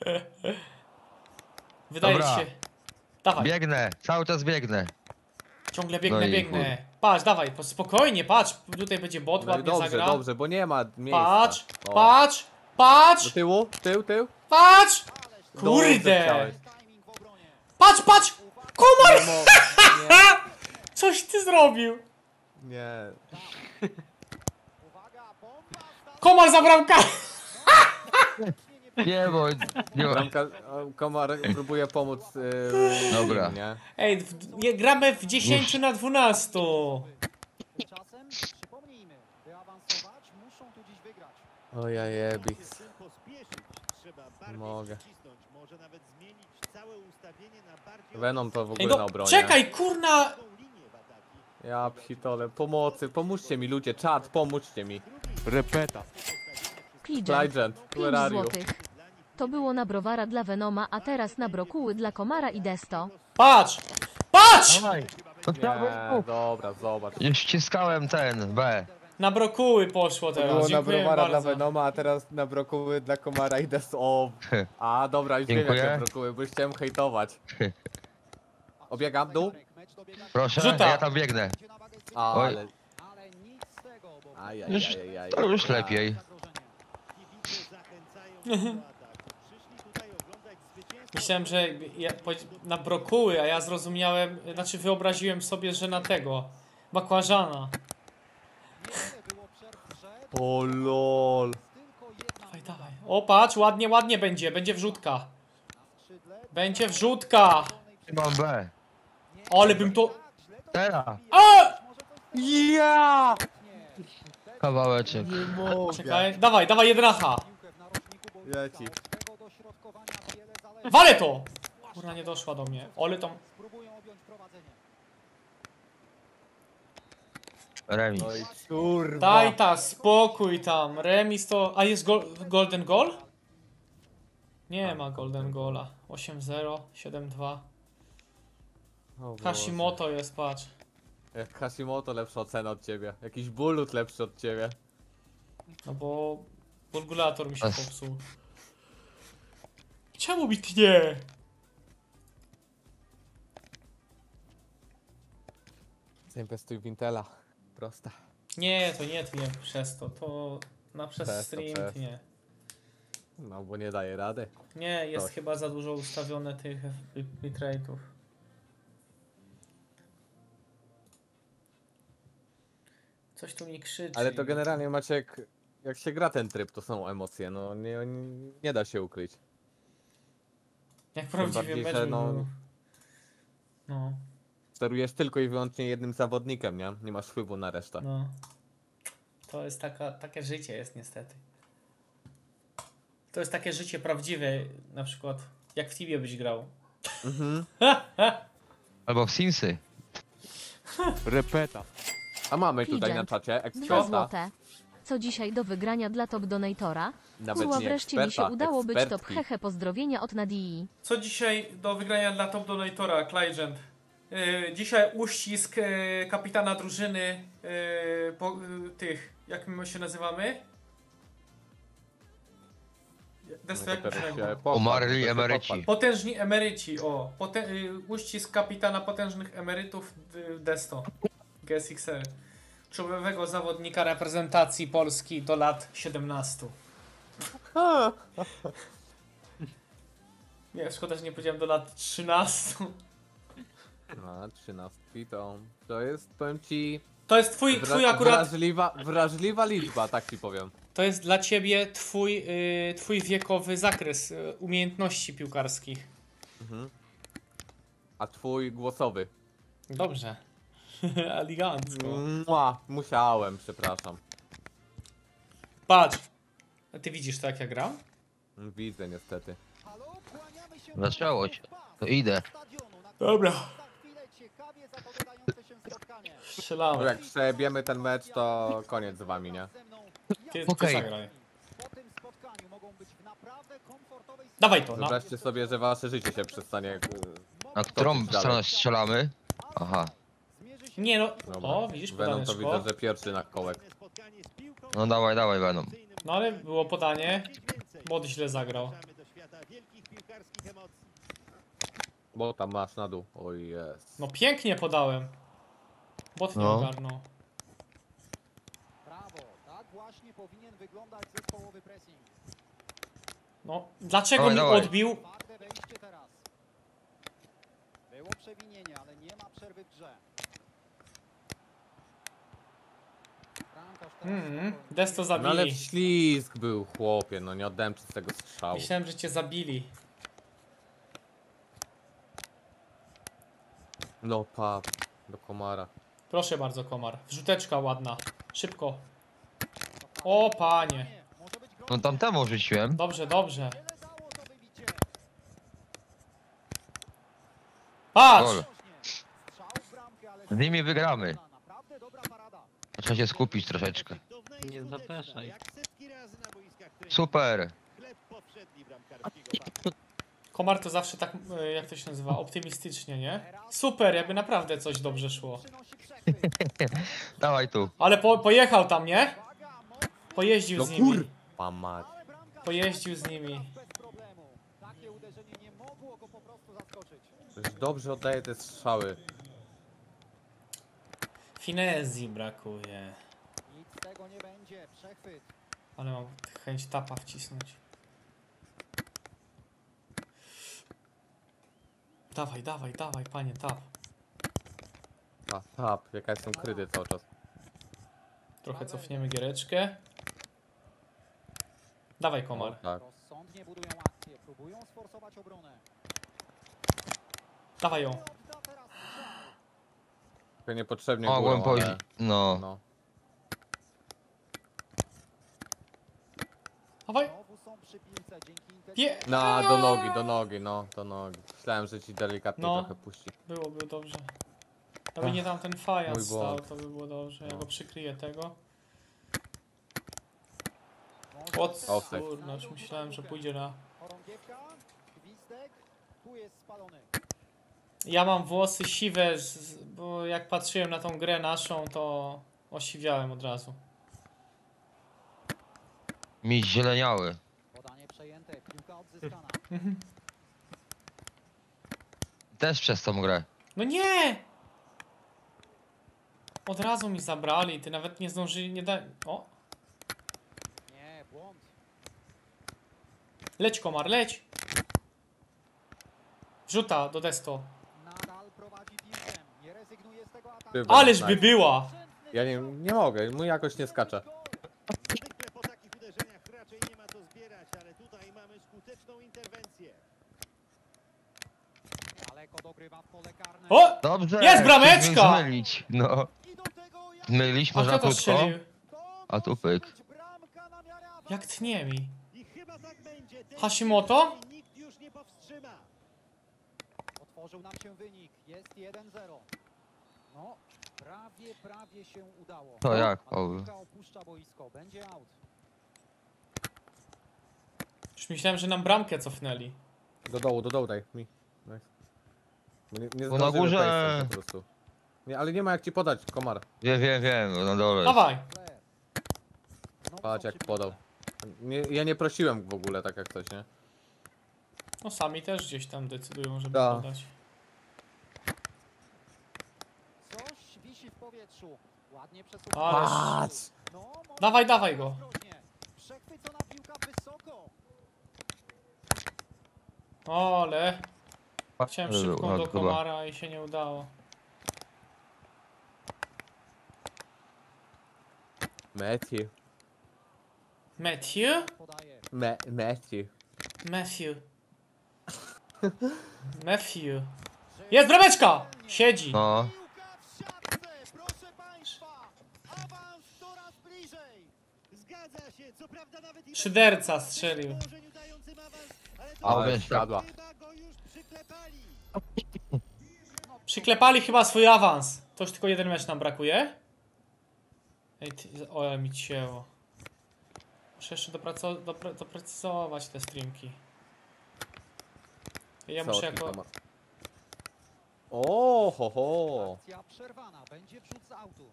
Wydaje Dobra. ci się. Dawaj, Biegnę, cały czas biegnę. ciągle biegnę, No i biegnę. Patrz, dawaj, po- spokojnie, patrz. Tutaj będzie bot, No i ładnie dobrze, zagra. dobrze, bo nie ma miejsca. Patrz, O. patrz, Do patrz, tyłu, tył, tył. patrz! Dobrze Kurde! chciałeś. Timing w obronie. Patrz, patrz! Komar! Nie, mo- Coś ty zrobił! nie, nie. Uwaga, bomba. start. Komar za bramkę! Nie, bo... Nie, Bramka, o, Komar próbuje pomóc. Yy, Dobra. im, nie? Ej, w, nie, gramy w dziesięć na dwanaście. Tymczasem przypomnijmy, by awansować muszą tu dziś wygrać. O ja jebik. Z tym pospieszyć. Trzeba bardziej Mogę. przycisnąć. Może nawet zmienić całe ustawienie na bardziej Venom to w ogóle Ej, na no, obronie. czekaj, kurna! ofensywną linię w ataki. Ja psitole, pomocy, pomóżcie mi ludzie, czat, pomóżcie mi. Repeta. Legend. Legend, where pięć are you? złotych. To było na browara dla Venoma, a teraz na brokuły dla Komara i Desto. Patrz! Patrz! dawaj. No Nie, dobra, zobacz. Już ściskałem ten, B. Na brokuły poszło To teraz, było na dziękuję browara dla bardzo. Venoma, a teraz na brokuły dla Komara i Des. O. A dobra, już wiem Dziękuję. jakie brokuły, bo już chciałem hejtować. Obiegam dół? Mecz dobiega Proszę, Rzuta. ja tam biegnę. na wagę A, Oj. ale... ale nic z tego, bo Ajajajajaj. To już lepiej. zagrożenie. Kibice zachęcają do ataku. Przyszli tutaj oglądać zwycięstwo. Myślałem, że ja, powiedz- na brokuły, a ja zrozumiałem, znaczy wyobraziłem sobie, że na tego. Bakłażana. Niewiele było przerw w grze, O lol. tylko jedna Dawaj, dawaj. O, patrz, ładnie, ładnie będzie, będzie wrzutka. na skrzydle. Będzie wrzutka. Mam B. Ale bym to... Teraz. A! Ja! Kawałeczek. Nie mogę. Czekaj, dawaj, dawaj jedracha. Piłkę w narożniku, bo Leci. od tego dośrodkowania wiele zależy. Walę to! Kurna, nie doszła do mnie. Ole tam... Spróbują objąć prowadzenie. Remis. No i kurwa. Daj ta, spokój tam. Remis to... A jest gol, golden goal? Nie ma golden goala. osiem zero, siedem dwa. O Boże. Hashimoto jest, patrz. Jak Hashimoto lepsza ocena od ciebie. Jakiś bulut lepszy od ciebie. No bo... Bulgulator mi się Ech. popsuł. Czemu mi tnie? Zainwestuj w Intela. Prosta. Nie, to nie tnie przez to. To na przez Przez to, stream przez. tnie. No bo nie daje rady. Nie, jest Coś. chyba za dużo ustawione tych bitrate'ów. Coś tu mi krzyczy. Ale to generalnie Maciek, jak się gra ten tryb, to są emocje, no nie, nie, nie da się ukryć. Jak prawdziwy bardziej, mecz że by no- był. No. sterujesz tylko i wyłącznie jednym zawodnikiem, nie? Nie masz wpływu na resztę. No. To jest taka, takie życie jest niestety. To jest takie życie prawdziwe, na przykład jak w Tibie byś grał. Mhm. Albo w Simsy. Repeta. A mamy tutaj Legend. na czacie Dwa eksperta. złote. Co dzisiaj do wygrania dla top donatora? Nawet Kurwa, nie wreszcie mi się eksperta, udało być top. ekspertki. Hehe, pozdrowienia od Nadii. Co dzisiaj do wygrania dla top donatora, Legend? Yy, dzisiaj uścisk yy, kapitana drużyny yy, po, yy, tych, jak my się nazywamy? Desto, jak my się Teraz nazywamy? się pochwal, Umarli to się emeryci. pochwal. Potężni emeryci, o. Pote y, uścisk kapitana potężnych emerytów y, Desto. G S X R. Czołowego zawodnika reprezentacji Polski do lat siedemnastu. Nie, szkoda, że nie powiedziałem do lat trzynastu. No, trzynastki to, to jest, powiem ci, To jest twój, wra twój akurat, wrażliwa, wrażliwa liczba, tak ci powiem. to jest dla ciebie twój, y, twój wiekowy zakres y, umiejętności piłkarskich. Mhm. A twój głosowy? Dobrze. Elegancko. Mua, musiałem, przepraszam. Patrz. A ty widzisz to, jak ja gram? Widzę niestety. Halo, kłaniamy się Zaczęło się. To idę. stadionu, na Dobra. za chwilę ciekawie zapowiadające się spotkanie. No Strzelałem. jak przejebiemy ten mecz, to koniec z wami, nie? Ze mną Ty, Okej. ty zagraj. po tym spotkaniu mogą być w naprawdę komfortowej Dawaj to, no. Wyobraźcie sobie, że wasze życie się przestanie... Na którą Toczyć dalej. stronę strzelamy? Aha. zmierzy się Nie no. Dobra. O, widzisz, Venom to podaneczko. widzę, że pierwszy na kołek. Spotkanie z piłką No dawaj, dawaj Venom. No ale było podanie. więcej. Młody źle zagrał. Zapraszamy do świata wielkich piłkarskich emocji. Bo tam masz na dół. Oj jest. No pięknie podałem. Bot nie No. ogarnął. brawo. Tak właśnie powinien wyglądać zespołowy pressing. No, dlaczego Dawaj, mi dawaj. odbił? Twarde wejście teraz. Było przewinienie, ale nie ma przerwy w grze. Bramkarz teraz Mhm. spokojnie. Desto No ale zabili. ślizg był, chłopie, no nie oddałem czystego strzału. Myślałem, że cię zabili. No pa, do komara. Proszę bardzo, komar. Wrzuteczka ładna. Szybko. O panie. Może być No tamtemu rzuciłem. Dobrze, dobrze. wiele dało to wybicie. Patrz! Gol. Strzał w bramkę, ale Z nimi wygramy. naprawdę dobra parada. Trzeba się skupić troszeczkę. Efektowna i Nie skuteczna, zapeszaj. jak setki razy na boiskach treningowych. Super. Chleb powszedni bramkarskiego fachu. Komar to zawsze tak, e, jak to się nazywa, optymistycznie, nie? Super, jakby naprawdę coś dobrze szło. Przynosi przechwyt. Dawaj tu. Ale po, pojechał tam, nie? Uwaga, mocno, Pojeździł No z nimi. kurwa mać. ale bramkarz Pojeździł z nimi. bez problemu. Takie uderzenie nie mogło go po prostu zaskoczyć. Już dobrze oddaję te strzały. Finezji brakuje. Nic z tego nie będzie. Przechwyt. Ale mam chęć tapa wcisnąć. Dawaj, dawaj, dawaj, panie, tap. A tap, jaka jestem kryty cały czas. Trochę cofniemy giereczkę. Dawaj, komar. Tak. Rozsądnie budują akcję. Próbują sforsować obronę. Dawaj ją. Odda teraz strzał. Tylko niepotrzebnie Mogłem górą, pójść. ale... No. No. Dawaj. Znowu są przy piłce dzięki Pie... intensywności. No, do nogi, do nogi, no, do nogi. Myślałem, że ci delikatnie No. trochę puści. Byłoby dobrze. Aby nie tam ten fajans Mój stał, błąd. to by było dobrze. Ja No. go przykryję tego. Może O teraz Offside. kurna, już myślałem, że pójdzie na... Chorągiewka, gwizdek, tu jest spalony. Ja mam włosy siwe, z- z, bo jak patrzyłem na tą grę naszą, to osiwiałem od razu. Mi zieleniały. Podanie przejęte, piłka odzyskana. Też przez tą grę. No nie! Od razu mi zabrali, ty nawet nie zdążyli, nie da... O! Nie, błąd. Leć, komar, leć! Wrzuta do desto. Nadal prowadzi piłkę, nie rezygnuje z tego ataku. Ty, Ależ by nice. była! Ja nie, nie mogę, mój jakoś nie skacze. Zwykle po takich uderzeniach raczej nie ma co zbierać, ale tutaj mamy skuteczną interwencję. Daleko dogrywa w pole karne. O! Dobrze! Jest brameczka! chcieliśmy zmylić, no. I do tego jak Zmyliśmy A za kto to krótko, strzelił? to a tu może pyk. być bramka na miarę awansu. Jak tnie mi. I chyba tak będzie. Tej Hashimoto? piłki nikt już nie powstrzyma. Otworzył nam się wynik. Jest jeden zero. No, prawie, prawie się udało. To jak, Ale Paweł? piłka opuszcza boisko. Będzie out. Już myślałem, że nam bramkę cofnęli. Do dołu, do dołu daj mi. Nice. Bo Nie, nie Bo na zdążymy górze- place'em po prostu. Nie, ale nie ma jak ci podać, komar. Wiem, wiem, wiem, na dole. Dawaj. Flair. Znowu Patrz są jak przy podał. piłce. Nie, ja nie prosiłem w ogóle tak jak coś, nie? No sami też gdzieś tam decydują, żeby Da. podać. Coś wisi w powietrzu. Ładnie przesuwa. Ależ- Patrz! No, może Dawaj, dawaj go. ostrożnie. Przechwycona piłka wysoko. Ole. Chciałem Był, szybką no, do chyba. komara i się nie udało. Matthew. Matthew? Podaje. Me, Matthew. Matthew. Matthew. Jest brameczka! Siedzi. No, Piłka w siatce, proszę państwa. Awans coraz bliżej. Zgadza się, co prawda nawet i Szyderca strzelił. w położeniu dającym awans, ale to A, Ale wiesz, siadła. chyba go już przyklepali. Przyklepali chyba swój awans. To już tylko jeden mecz nam brakuje. Ej, ty, o, ale mi cięło. Muszę jeszcze dopraco- dopre- doprecyzować te streamki. Ja muszę Sorki, jako... komar. O, ho, ho. Akcja przerwana. Będzie wrzut z autu.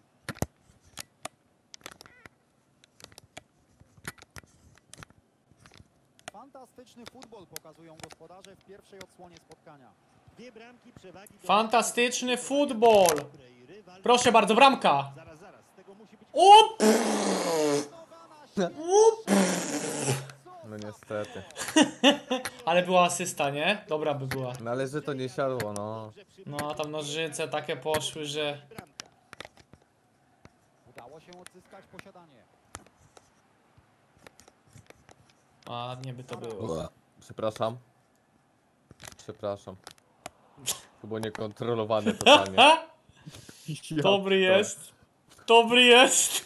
Fantastyczny futbol pokazują gospodarze w pierwszej odsłonie spotkania. Dwie bramki przewagi. do- Fantastyczny futbol! Dobrej rywal- Proszę bardzo, bramka! Zaraz, zaraz, z tego musi być... O! No niestety. Ale była asysta, nie? Dobra by była. No ale że to nie siadło, no. No, a tam nożyce takie poszły, że... Udało się odzyskać posiadanie. Ładnie by to było. Przepraszam. Przepraszam. To było niekontrolowane totalnie. Dobry jest. Dobry jest.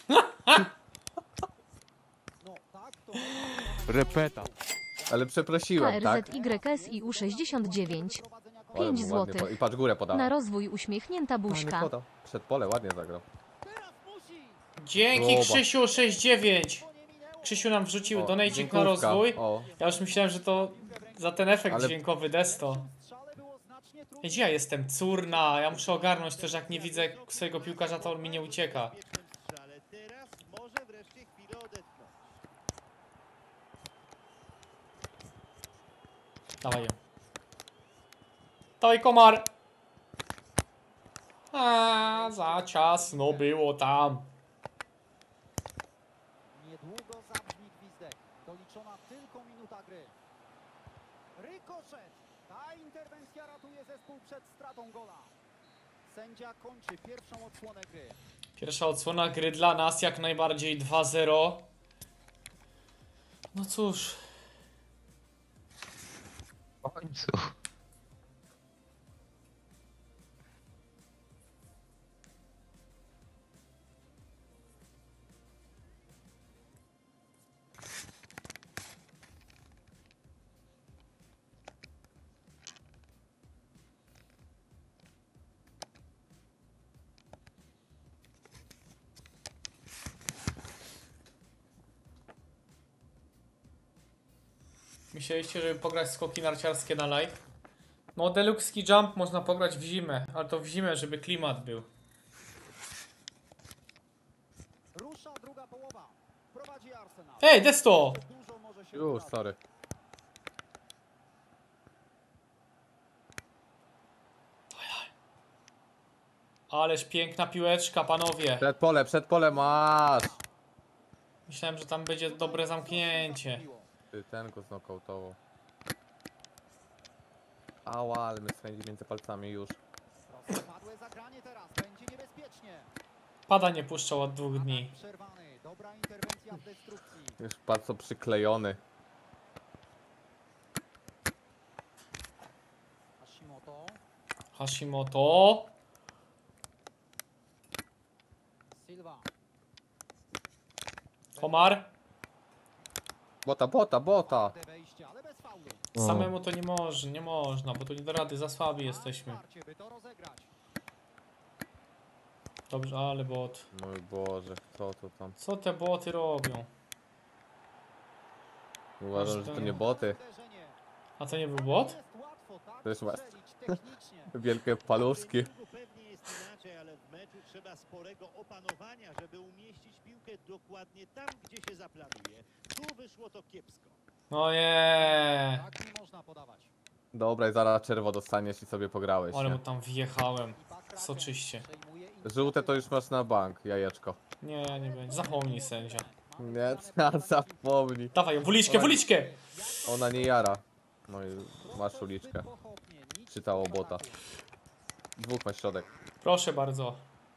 No tak, to Repeta. Ale przeprosiłem, tak? K R Z Y S I U sześćdziesiąt dziewięć. prowadzenia Ale pięć mu ładnie po- złotych. I patrz górę podał. Na rozwój uśmiechnięta A, nie buźka. podał. Przed pole ładnie zagrał. Teraz musi. Dzięki Roba. Krzysiu sześćdziesiąt dziewięć. To nie minęło. Krzysiu nam wrzucił O, donajcik na dziękówka. rozwój. O, Ja już myślałem, że to za ten efekt Ale- dźwiękowy desto. W strzale było znacznie Ej, trudniej. gdzie ja jestem? Curna. Ja muszę ogarnąć to, że jak nie widzę swojego piłkarza, to on mi nie ucieka. Ale teraz może wreszcie chwilę odetchnąć. Dawaj ją. Dawaj komar. A, za ciasno było tam. Niedługo zabrzmi gwizdek. Doliczona tylko minuta gry. Rykoszet. Ta interwencja ratuje zespół przed stratą gola. Sędzia kończy pierwszą odsłonę gry. Pierwsza odsłona gry dla nas jak najbardziej dwa zero. No cóż. w końcu. Myśleliście, żeby pograć skoki narciarskie na live? No deluxe ski jump można pograć w zimę, ale to w zimę, żeby klimat był. Rusza druga połowa. Prowadzi Arsenal. Ej, Desto! Dużo może się już, wydarzyć. sorry. Ależ piękna piłeczka, panowie. Przed pole, przed pole masz! Myślałem, że tam będzie dobre zamknięcie. Ty, ten go znokautował. Ała, ale mnie spędzi między palcami już. Rozpadłe zagranie teraz. Będzie niebezpiecznie. Pada nie puszczał od dwóch Atak dni. przerwany. Dobra interwencja w destrukcji. Już bardzo przyklejony. Hashimoto. Hashimoto. Silva. Komar. Bota, bota, bota. Te wejście, ale bez faulu. Samemu to nie może, nie można, bo tu nie da rady, za słabi jesteśmy. Starcie, by to rozegrać. Dobrze, ale bot. Mój Boże, kto to tam? Co te boty robią? Uważam, że to nie boty. Uderzenie. A to nie był bot? Jest łatwo, tak? To jest łatwo. strzelić technicznie. Wielkie paluszki. Pewnie jest inaczej, ale w meczu trzeba sporego opanowania, żeby umieścić piłkę dokładnie tam, gdzie się zaplanuje. Tu wyszło to kiepsko. No nie. Tak nie można podawać. Dobra, i zaraz czerwo dostaniesz i sobie pograłeś, Ale mu nie? tam wjechałem. I Bakraken Soczyście. przejmuje inicjatywę. Żółte to już masz na bank, jajeczko. Nie, nie będzie. Zapomnij sędzia. Nie, zapomnij. Dawaj, wuliczkę, wuliczkę! Ona nie jara. No i masz Prosto uliczkę. zbyt pochopnie, nic Czytało nie bota. brakuje. Dwóch na środek. Proszę bardzo.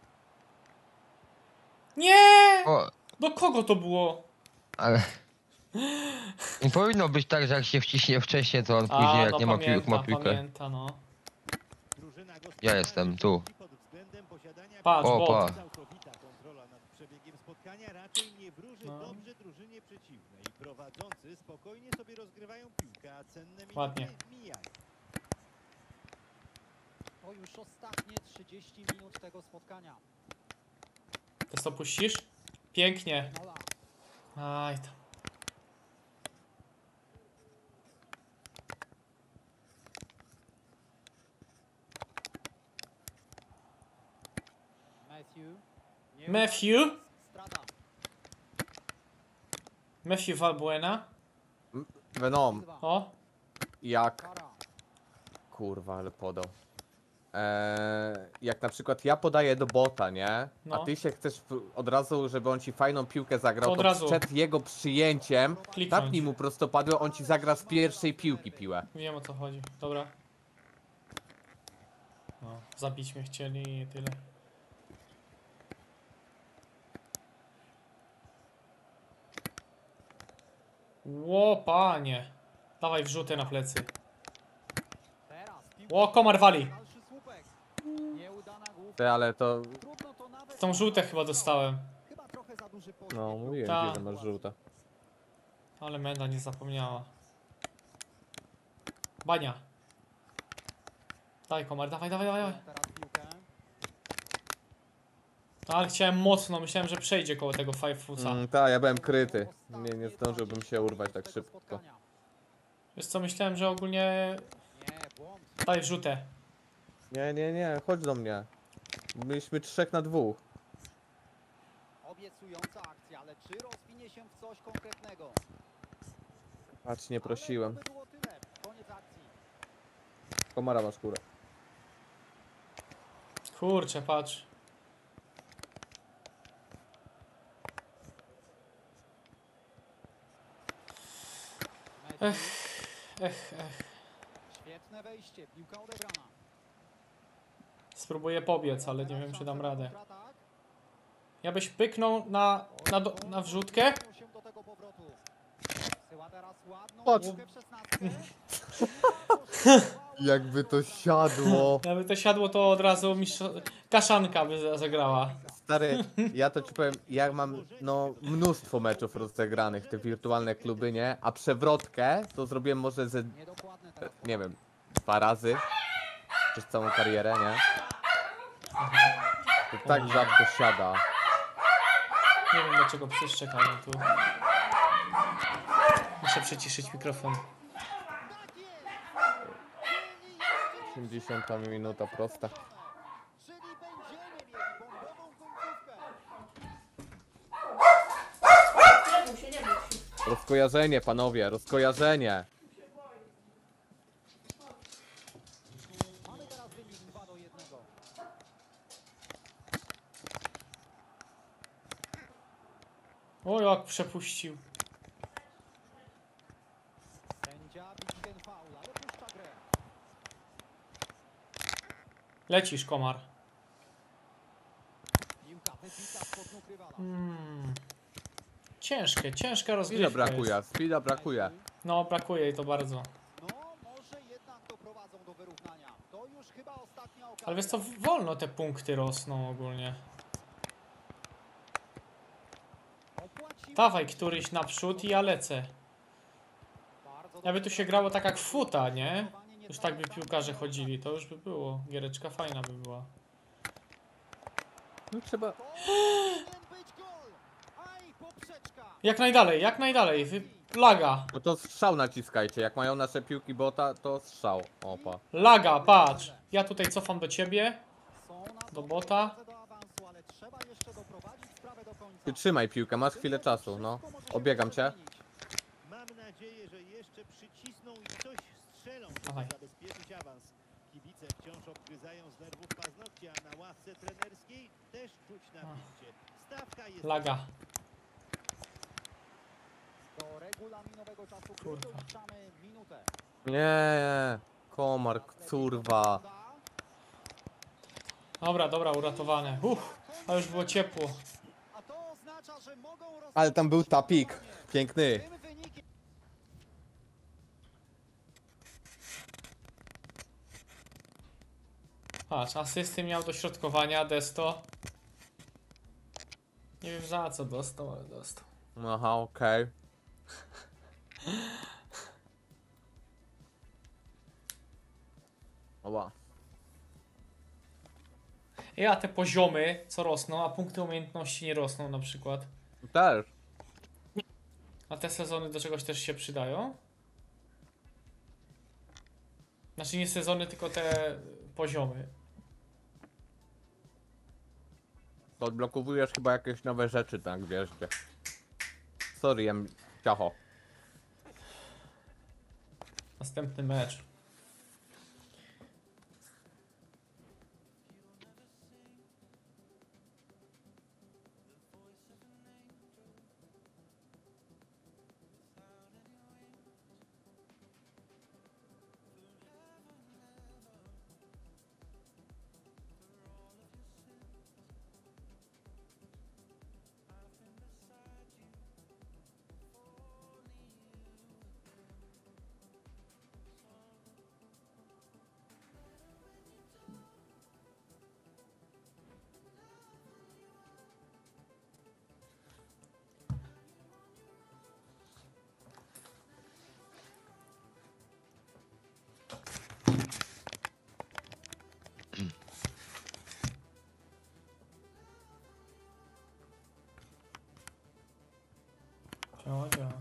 Nie! O, Do kogo to było? ale... Nie powinno być tak, że jak się wciśnie wcześniej, to on później jak no nie ma piłek, pamięta, ma piłkę. pamięta, no. Drużyna Ja jestem tu. pod względem posiadania Patrz, O, bot. pa. Całkowita kontrola nad przebiegiem spotkania raczej nie wróży No. dobrze drużynie przeciwnej. Prowadzący spokojnie sobie rozgrywają piłkę, a cenne Ładnie. minuty mijają. To już ostatnie trzydzieści minut tego spotkania. To co puścisz? Pięknie. Nola. Aj tam. Matthew. Nie Matthew? Strada. Matthew Valbuena. Venom, Silva. O, jak... Kara. Kurwa, ale podał. Eee, jak na przykład ja podaję do bota, nie? No. A ty się chcesz w- od razu, żeby on ci fajną piłkę zagrał, To od to razu. przed jego przyjęciem Kliknąć. tapnij mu prostopadłe, on ci zagra z pierwszej piłki piłę. wiem o co chodzi. Dobra. No, zabić mnie chcieli i tyle. Ło, panie. Dawaj wrzuty na plecy. Teraz piłka. Ło, komar wali. Dalszy słupek. Nieudana główka. Ty, ale to... Trudno to nawet. Tą żółte chyba dostałem. Chyba trochę za duży pośpiech. No, mówiłem Ta. ci, że masz żółte. Ale Menda nie zapomniała. Bania. Daj komar, dawaj, dawaj, dawaj. Teraz piłkę. No, ale chciałem mocno, myślałem, że przejdzie koło tego five footsa. Mm, tak, ja byłem kryty. Nie, nie zdążyłbym się urwać tak szybko. Wiesz co, myślałem, że ogólnie... Nie, błąd. Daj wrzutę. Nie, nie, nie, chodź do mnie. Byliśmy trzech na dwóch. Obiecująca akcja, ale czy rozwinie się w coś konkretnego? Patrz, nie prosiłem. Ale to by było tyle. Koniec akcji. Komara masz kurę. Kurczę, patrz. Ech. Ech, ech. Świetne wejście, piłka odebrana. Spróbuję pobiec, ale nie Teraz wiem, czy szansa dam na radę. kontratak. Ja byś pyknął na, na, do, na wrzutkę? Udało się do tego powrotu. Wysyła teraz ładną Patrz. piłkę w szesnastkę. Jakby to siadło. Jakby to siadło, to od razu mistrz... kaszanka by za- zagrała. Stary, ja to ci powiem, ja mam no mnóstwo meczów rozegranych, te wirtualne kluby, nie? A przewrotkę to zrobiłem może ze, Niedokładne teraz. nie wiem, dwa razy przez całą karierę, nie? To tak rzadko siada. Nie wiem, dlaczego psy szczekają tu. Muszę przyciszyć mikrofon. osiemdziesiąta minuta prosta. Czyli będziemy mieli bombową końcówkę. Rozkojarzenie, panowie, rozkojarzenie. Mamy teraz wynik dwa do jednego. O, jak przepuścił. Sędzia widzi ten faul, ale puszcza grę. Lecisz, komar. Piłka wybita spod nóg rywala. Hmm. Ciężkie, ciężka Speeda rozgrywka jest. brakuje, speeda brakuje. No, brakuje jej to bardzo. No, może jednak doprowadzą do wyrównania. To już już chyba ostatnia okazja. Ale wiesz co, wolno te punkty rosną ogólnie. Opłaciło Dawaj się. któryś naprzód i ja lecę. Bardzo Jakby tu dobrze się grało tak jak w futa, nie? zaatakowanie, nie Już tak by daje piłkarze szans. chodzili, to już by było. Giereczka fajna by była. No trzeba... To powinien być gol. Aj, poprzeczka. Jak najdalej, jak najdalej. Wy... Laga. No to strzał naciskajcie, jak mają nasze piłki bota, to strzał. Opa. Laga, patrz. Ja tutaj cofam do ciebie. Są na Do dobrej bota. drodze do awansu, ale trzeba jeszcze doprowadzić sprawę do końca. Ty trzymaj piłkę, masz chwilę czasu, no. Obiegam cię. Mam nadzieję, że jeszcze przycisną i coś strzelą, Dawaj. żeby zabezpieczyć awans. Kibice wciąż obgryzają z nerwów paznokcie, a na ławce trenerskiej też czuć napięcie. Stawka jest... Laga. Do regulaminowego czasu Kurwa. doliczamy minutę. Nie, komar, curwa. Dobra, dobra, uratowane. Uff, a już było ciepło. A to oznacza, że mogą Ale tam był tapik. Piękny. tym wynikiem. Patrz, asysty miał do środkowania, Desto. Nie wiem za co dostał, ale dostał. Aha, okej. Oła. Ja te poziomy co rosną, a punkty umiejętności nie rosną na przykład. Też. A te sezony do czegoś też się przydają? Znaczy nie sezony, tylko te poziomy. To odblokowujesz chyba jakieś nowe rzeczy, tak, wiesz gdzie. Sorry, jem ciacho. Następny mecz. Działa, działa.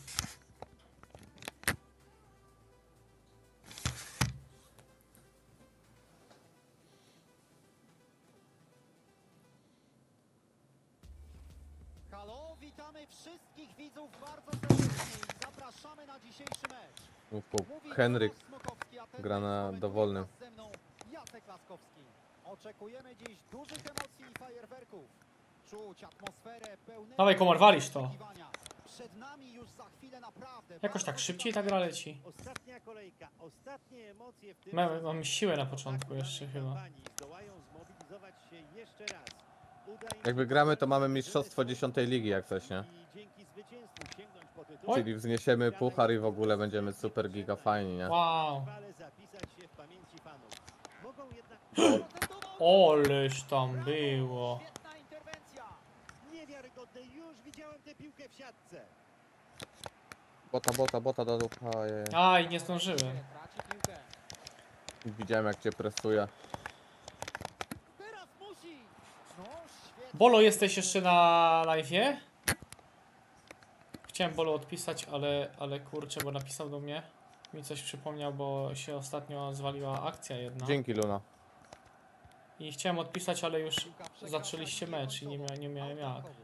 Halo, witamy wszystkich widzów bardzo serdecznie i zapraszamy na dzisiejszy mecz. Uf, uf. Mówi Henryk Tomasz Smokowski, a ten gra na mecz dowolnym. komentuje wraz ze mną Jacek Laskowski. Oczekujemy dziś dużych emocji i fajerwerków. Czuć atmosferę pełną. Dawaj, Komar, walisz to. Przed nami już za chwilę naprawdę. Jakoś tak bardzo szybciej ta gra leci. Ostatnia kolejka, ostatnie emocje w tym Mam- sezonie. mam siłę na początku Chłopaki jeszcze danej chyba. kampanii Zdołają zmobilizować się jeszcze raz. Uda im Jak się wygramy, to mamy wygrać mistrzostwo tyle dziesiątej ligi jak coś, nie? I dzięki zwycięstwu sięgnąć po tytuł. Oj. Czyli wzniesiemy puchar i w ogóle będziemy super giga fajni, nie? Wow. Trwale zapisać się w pamięci fanów. Mogą jednak... Oleż tam było. Świetna interwencja. Niewiarygodne, już widziałem tę piłkę w siatce. Bota, bota, bota do ducha. je. Aj, nie zdążyłem. Traci piłkę. Widziałem jak cię presuje. Teraz musi. No, świetnie. Bolo, jesteś jeszcze na live'ie? Chciałem Bolo odpisać, ale, ale kurczę, bo napisał do mnie. Mi coś przypomniał, bo się ostatnio zwaliła akcja jedna. Dzięki, Luna. I chciałem odpisać, ale już Piłka przekracza zaczęliście linię mecz i nie, mia nie miałem jak. końcową.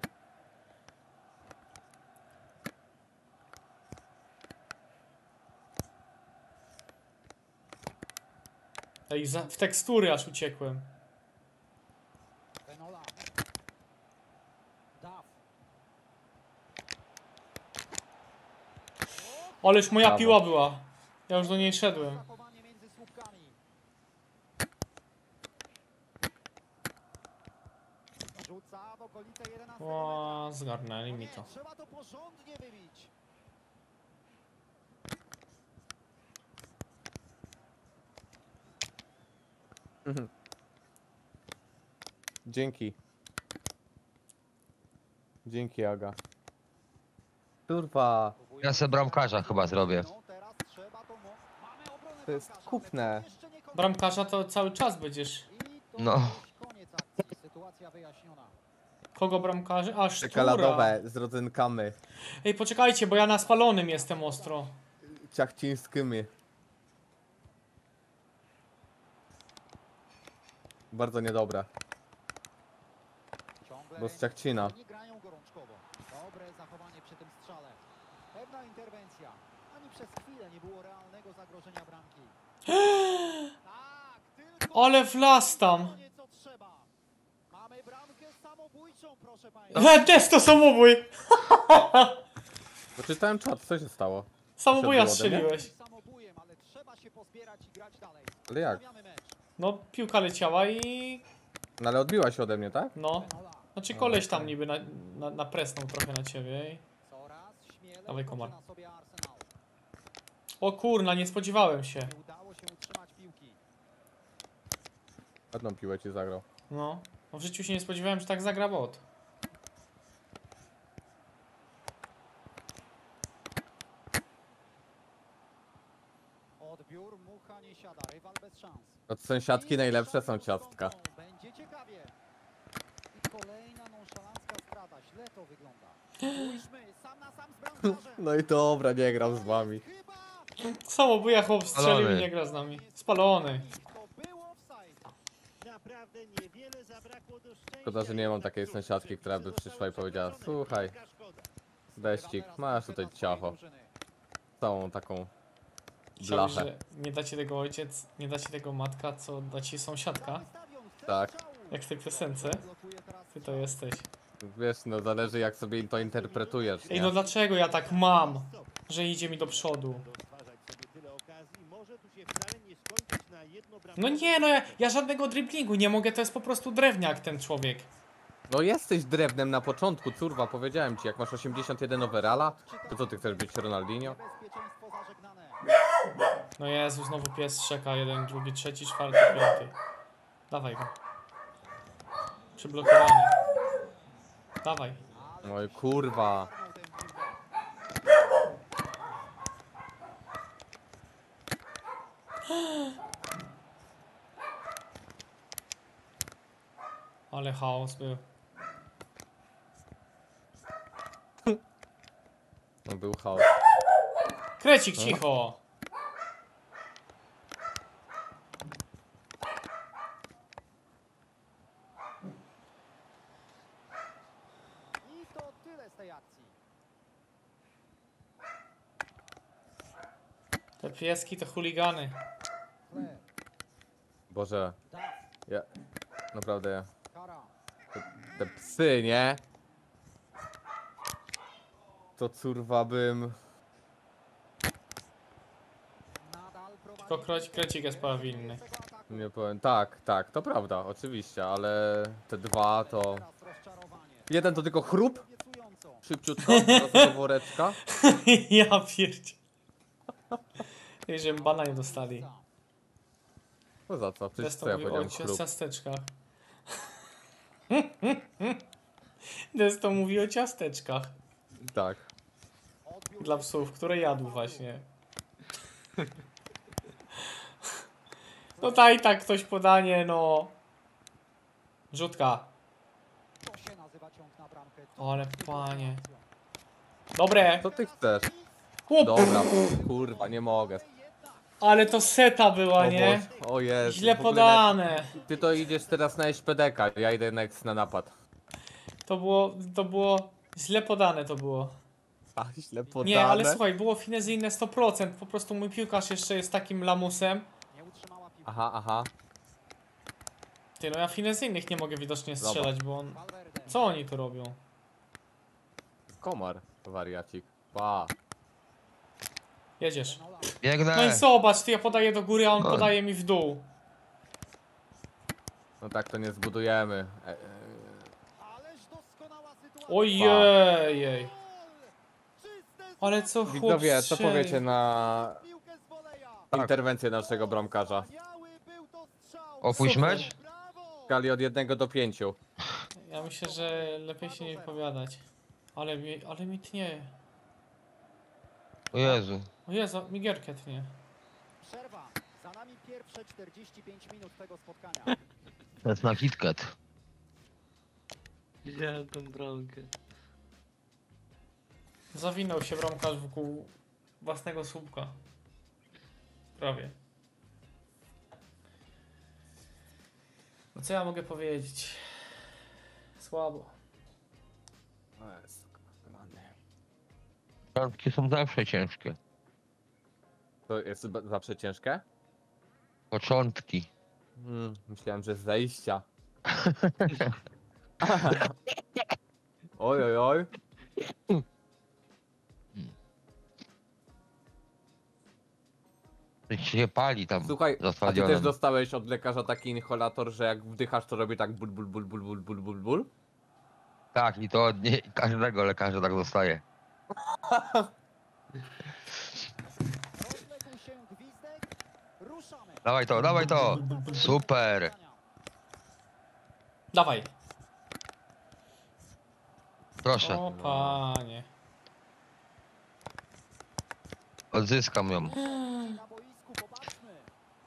Ej, za, w tekstury aż uciekłem. Venola. Duff. Ależ moja Brawo. piła była. Ja już do niej szedłem. Zachowanie między słupkami. Rzuca w okolice jedenastego O, metra. zgarnęli No mi nie, to. trzeba to porządnie wybić. Dzięki. Dzięki, Aga. Kurwa, Ja sobie bramkarza chyba zrobię. No, teraz trzeba to mo- Mamy obronę to jest bramkarza. kupne. Jeszcze nie koniec. Bramkarza to cały czas będziesz. I to No. już koniec akcji. Sytuacja wyjaśniona. Kogo bramkarzy? A, Sztura. Czekoladowe z rodzynkami. Ej, poczekajcie, bo ja na spalonym jestem ostro. Ciachcińskimi. Bardzo niedobre. Ciągle Bo z Ciachcina. nie grają gorączkowo. Dobre zachowanie przy tym strzale. Pewna interwencja. Ani przez chwilę nie było realnego zagrożenia bramki. Tak, tylko Ale wlaz tam. to nieco trzeba. Mamy bramkę samobójczą, proszę państwa. E, test to samobój! Bo czytałem czat, co się stało? Samobuja Wszedł ode mnie? strzeliłeś. Samobójem, ale trzeba się pozbierać i grać dalej. Ale jak? Stawiamy mecz. No, piłka leciała i... No ale odbiła się ode mnie, tak? No. Znaczy koleś tam niby na, na, napresnął trochę na ciebie. Coraz śmielej Dawaj, Komar. zaczyna sobie Arsenal. O kurna, nie spodziewałem się. Nie udało się utrzymać piłki. Jedną piłę ci zagrał. No. No w życiu się nie spodziewałem, że tak zagra bot. Odbiór, mucha nie siada, rywal bez szans. Od sąsiadki najlepsze są ciastka. Będzie ciekawie. I kolejna nonszalancka strata, źle to wygląda. Spójrzmy, sam na sam z bramkarzem. No i dobra, nie gram z wami. Chyba Samobuja chłop strzelił i Spalony. nie gra z nami. Spalony. to był offside. Naprawdę niewiele zabrakło do szczęścia. Szkoda, że nie mam takiej sąsiadki, która by przyszła i powiedziała: słuchaj, Beścik, masz tutaj ciacho. Całą taką Chciałbyś, blachę. że nie dacie tego ojciec, nie dacie tego matka, co da ci sąsiadka? Tak. Jak w tej piosence? Ty to jesteś. Wiesz, no zależy jak sobie to interpretujesz, Ej, nie? no dlaczego ja tak mam, że idzie mi do przodu? Stwarzać sobie tyle okazji, może tu się wcale nie skończyć na jedno bramkę. No nie, no ja, ja żadnego driblingu nie mogę, to jest po prostu drewniak ten człowiek. No jesteś drewnem na początku, curwa, powiedziałem ci, jak masz osiemdziesiąt jeden overalla, to co ty chcesz być, Ronaldinho? Bezpieczeństwo zażegnane. No Jezu, znowu pies szczeka, jeden, drugi, trzeci, czwarty, piąty. Dawaj go. Przyblokowanie. Dawaj. Oj kurwa. Ale chaos był. No był chaos. Krecik, cicho! I to tyle z tej akcji. Te pieski to chuligany. Fle, Boże, Duff, ja... Naprawdę, Kara. te, te psy, nie? To curwa bym... Nadal prowadzi Tylko kreci, krecik jest powinny. ataku. Nie powiem, tak, tak, to prawda, oczywiście, ale te dwa to... Teraz rozczarowanie. Jeden to tylko chrup, Obiecująco. szybciutko, do woreczka. Ja pierdzie. Ej, że bana nie dostali. No za co? Przecież Też co to ja mówi o powiedziałem, chrup. ciasteczkach. Des to mówi o ciasteczkach. Tak. Odbiór Dla psów, które jadł właśnie. No daj tak ktoś podanie, no. Rzutka. to się nazywa ciąg na bramkę. O, ale panie. Dobre. Co ty chcesz? Chłop. Dobra, kurwa, nie mogę. Ale to seta była, O nie? Boże, o Jezu, Źle w ogóle podane. na- Ty to idziesz teraz na S P D K, ja idę next na napad. To było, to było źle podane to było. A, źle podane. Nie, ale słuchaj, było finezyjne sto procent. Po prostu mój piłkarz jeszcze jest takim lamusem. Nie utrzymała piłki. Aha, aha. Ty, no ja finezyjnych nie mogę widocznie strzelać, bo on... Valverde. Co oni tu robią? Komar, wariacik. Pa. Jedziesz. Nola. No i Biegnę. zobacz, ty ja podaję do góry, a on No. podaje mi w dół. No tak to nie zbudujemy. E, e, Ależ doskonała sytuacja. Ojej. Czyste Ale co chłop Widzowie, co strzelił? powiecie na piłkę z woleja. interwencję naszego bramkarza? Wspaniały był to strzał. Opuść Super. mecz? W skali od jednego do pięciu. Ja myślę, że lepiej się nie wypowiadać. Ale mi, ale mi tnie. O Jezu. O Jezu, mi gierkę tnie. Przerwa. Za nami pierwsze czterdzieści pięć minut tego spotkania. To jest na KitKat. Widziałem tę bramkę. Zawinął się bramkarz wokół własnego słupka. Prawie. No co ja mogę powiedzieć? Słabo. Początki są zawsze ciężkie. To jest ba- zawsze ciężkie? Początki. Hmm, myślałem, że zejścia. Oj, oj, oj. Coś się pali tam Słuchaj, za a ty też stadionem. dostałeś od lekarza taki inhalator, że jak wdychasz, to robi tak ból, ból, ból, ból, ból, ból, ból, ból? Tak, i to od nie, każdego lekarza tak dostaje. Rozległ się gwizdek. Ruszamy. Dawaj to, dawaj to! Super! Dawaj. Proszę, O panie. odzyskam ją. Na boisku popatrzmy.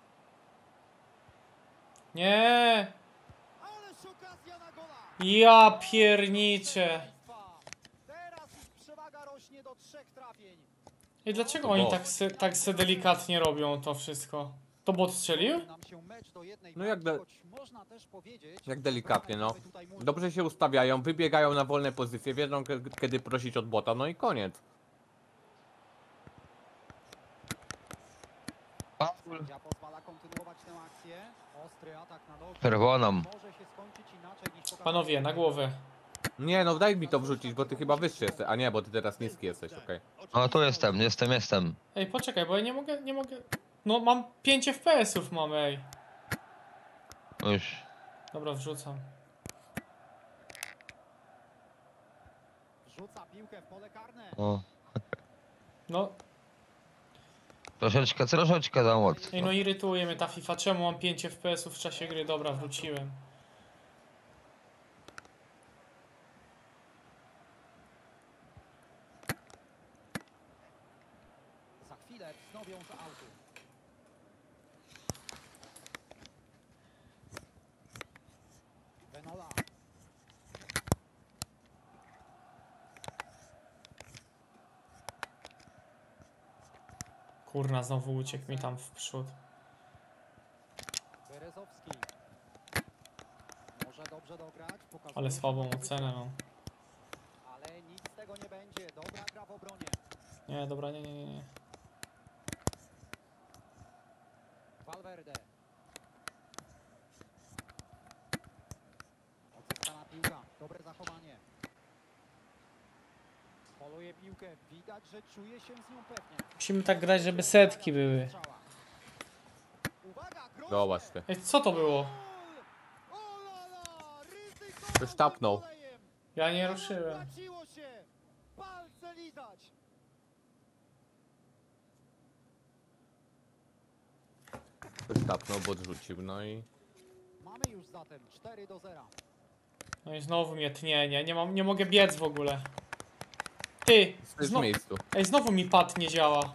Nie. Ależ okazja na gola. Ja pierniczę. Teraz ich przewaga rośnie do trzech trafień. I dlaczego oni tak se, tak se delikatnie robią to wszystko? To bot strzelił? Nam się mecz do jednej No jak bramki, de- choć można też powiedzieć, Jak delikatnie, no. że tutaj mój- Dobrze się ustawiają, wybiegają na wolne pozycje, wiedzą k- kiedy prosić od bota, no i koniec. Sędzia pozwala kontynuować tę akcję. Ostry atak na nogi. Czerwoną. Może się skończyć inaczej niż pokazał. Panowie, na głowę. Nie no, daj mi to wrzucić, bo ty chyba wyższy jesteś. A nie, bo ty teraz niski jesteś, okej. No tu jestem, jestem, jestem. Ej, poczekaj, bo ja nie mogę, nie mogę... No mam pięć F P S-ów mam, ej. No już. Dobra, wrzucam. Rzuca piłkę w pole karne. O. No, Troszeczkę, troszeczkę za mocno. ej, no irytuje mnie ta FIFA. Czemu mam pięć F P S-ów w czasie gry? Dobra, wróciłem. Za chwilę wznowią to auto. Venola. Kurna, znowu uciekł mi tam w przód. Berezowski. Może dobrze dograć. Pokazuje, Ale że słabą może być ocenę lepszy. mam. Ale nic z tego nie będzie. Dobra gra w obronie. Nie, dobra, nie, nie, nie, nie. Valverde. Odzyskana piłka. Dobre zachowanie. Poluje piłkę. Widać, że czuje się z nią pewnie. Musimy tak grać, żeby setki były. Strzała. Uwaga, groźnie. Zobacz ty. Ej, co to było? Gol! O la la! Ryzykowne Ktoś tapnął. podbolejem. Ja nie ruszyłem. Opłaciło się. Palce lizać. Ktoś tapnął, bo odrzucił, no i... Mamy już zatem cztery do zera. No i znowu mnie tnie, nie, nie, mam, nie mogę biec w ogóle. Ty, Jesteś w znowu, miejscu. ej, znowu mi pad nie działa.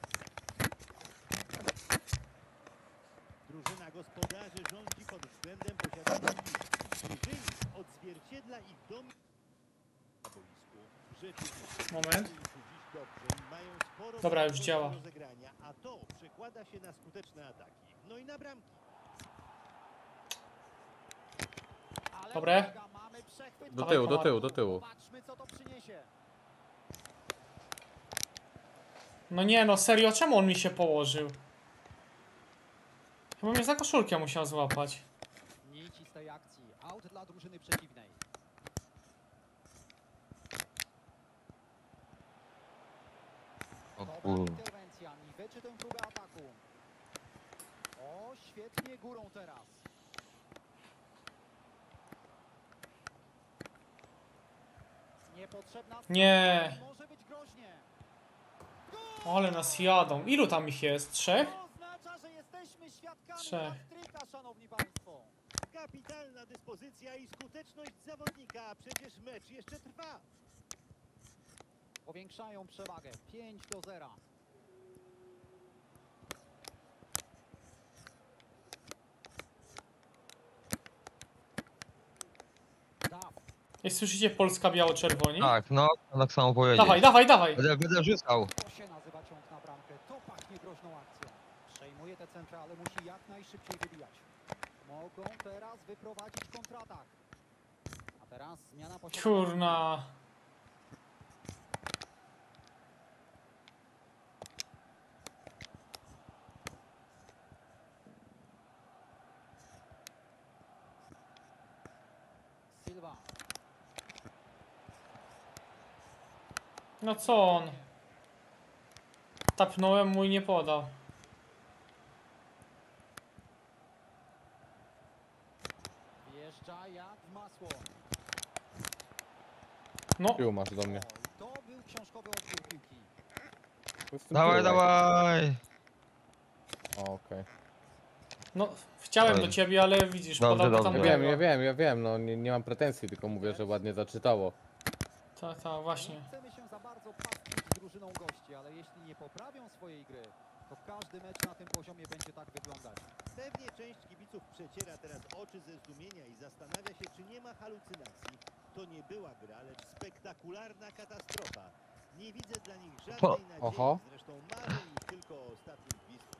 Drużyna gospodarzy rządzi pod względem posiadania piłki. Wynik odzwierciedla ich dom na boisku. Rzeczywiście Moment. dziś dobrze i mają sporo Dobra, już możliwości działa. do rozegrania, a to przekłada się na skuteczne ataki. No i na bramki. Ale Dobre. uwaga, mamy przechwyt. Do tyłu, do Komar. tyłu, do tyłu. Zobaczmy, co to przyniesie. No nie, no serio, czemu on mi się położył? Chyba mnie za koszulkę musiał złapać. Nici z tej akcji. Aut dla drużyny przeciwnej. O Dobra kur... interwencja. Niweczy tę próbę ataku. O, świetnie górą teraz. Niepotrzebna Nie. Może być groźnie. Ale nas jadą. Ilu tam ich jest? Trzech? To oznacza, że jesteśmy świadkami Trzech. hat-tricka szanowni państwo. Kapitalna dyspozycja i skuteczność zawodnika, a przecież mecz jeszcze trwa. Powiększają przewagę. pięć do zera. Daw. Jak słyszycie Polska biało-czerwoni? Tak, no, tak samo powiedzieć. Dawaj, dawaj, dawaj! Będę, będę rzucał. To się nazywa ciąg na bramkę. To pachnie groźną akcją. Przejmuje te centry, ale musi jak najszybciej wybijać. Mogą teraz wyprowadzić kontratak. A teraz zmiana posiadania. Kurna. Silva. No co on? Tapnąłem, mój nie podał. Wjeżdża jak w masło. No, Tył masz do mnie. Oj, to był książkowy odbiór piłki. Dawaj, dawaj. O, okej. no, chciałem Oj. do ciebie, ale widzisz, Dobrze, podał to dobrze. tam Ja wiem, ja biegło. wiem, ja wiem, no nie, nie mam pretensji, tylko mówię, że ładnie zaczytało. Tak, tak, właśnie. Nie chcemy się za bardzo pastwić z drużyną gości, ale jeśli nie poprawią swojej gry, to każdy mecz na tym poziomie będzie tak wyglądać. Pewnie część kibiców przeciera teraz oczy ze zdumienia i zastanawia się, czy nie ma halucynacji. To nie była gra, lecz spektakularna katastrofa. Nie widzę dla nich żadnej Po- nadziei, Oho. zresztą marzę ich tylko o ostatnim gwizdku.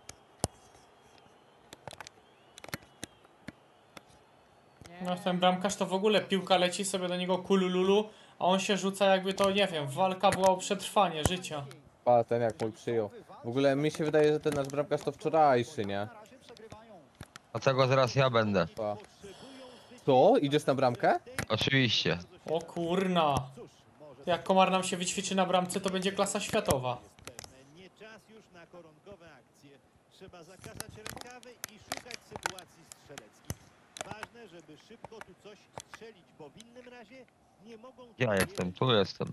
No ten bramkarz to w ogóle piłka leci sobie do niego kulululu, a on się rzuca jakby to, nie wiem, walka była o przetrwanie życia. Pa, ten jak mój przyjął. W ogóle mi się wydaje, że ten nasz bramkarz to wczorajszy, nie? Na razie przegrywają. Dlatego zaraz ja będę. Pa. Potrzebują Co? Idziesz na bramkę? Oczywiście. O kurna. Cóż, może Jak Komar nam się wyćwiczy na bramce, to będzie klasa światowa. jest pewne. Nie czas już na koronkowe akcje. Trzeba zakasać rękawy i szukać sytuacji strzeleckich. Ważne, żeby szybko tu coś strzelić, bo w innym razie nie mogą... tu Ja jestem, wierzyć. tu jestem.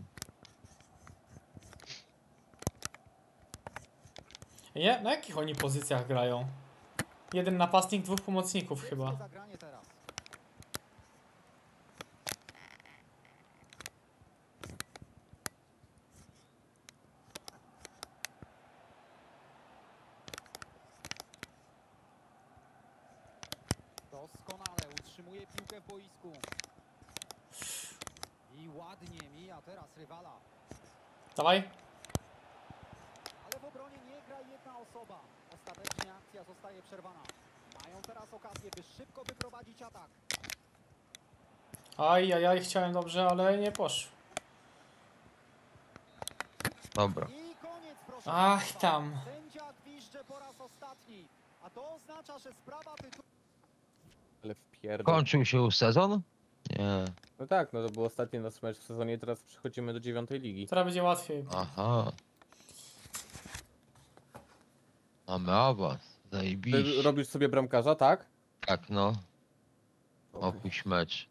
Nie? Na jakich oni pozycjach grają? Jeden napastnik, dwóch pomocników chyba. Kiepskie zagranie teraz. Doskonale utrzymuje piłkę w boisku. I ładnie mija teraz rywala. Dawaj. Ale w obronie nie gra jedna osoba. Ostatecznie akcja zostaje przerwana. Mają teraz okazję, by szybko wyprowadzić atak. Aj, aj, aj, chciałem dobrze, ale nie poszło. I Dobra. koniec, proszę Ach, państwa. tam. Sędzia gwizdże po raz ostatni. A to oznacza, że sprawa tytułu... Ale wpierdol. Kończył się już sezon? Nie. No tak, no to był ostatni nasz mecz w sezonie i teraz przechodzimy do dziewiątej ligi. Teraz będzie łatwiej. Aha. Mamy awans. Ty Zajebiście. robisz sobie bramkarza, tak? Tak, no. Opuść mecz.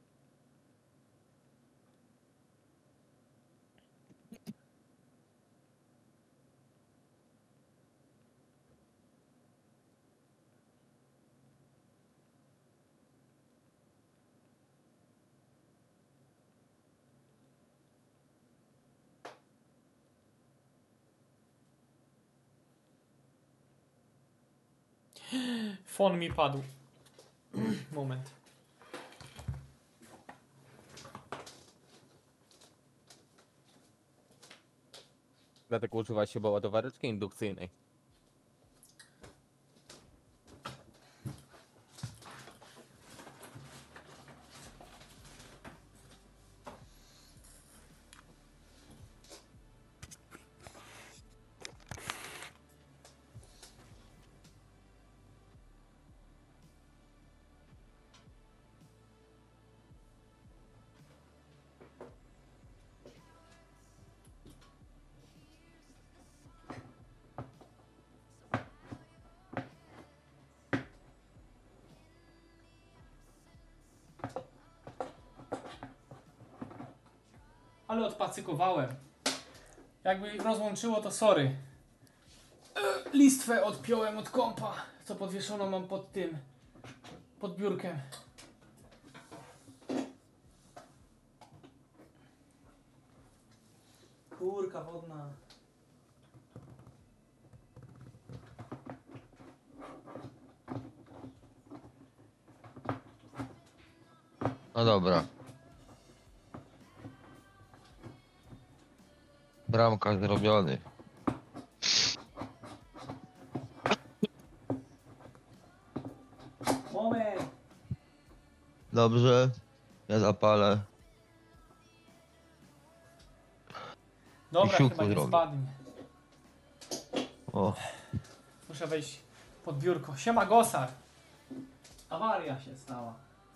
Fon mi padł. Moment. Dlatego używa się ładowareczki indukcyjnej. Ale odpacykowałem. Jakby ich rozłączyło, to sorry. E, Listwę odpiąłem od kompa, co podwieszoną mam pod tym. pod biurkiem. Kurka wodna. No dobra. Bramka zrobiony. Moment. Dobrze. Ja zapalę. Dobra, siuku chyba nie zrobię. spadnie. O. Muszę wejść pod biurko. Siema Gosar. Awaria się stała.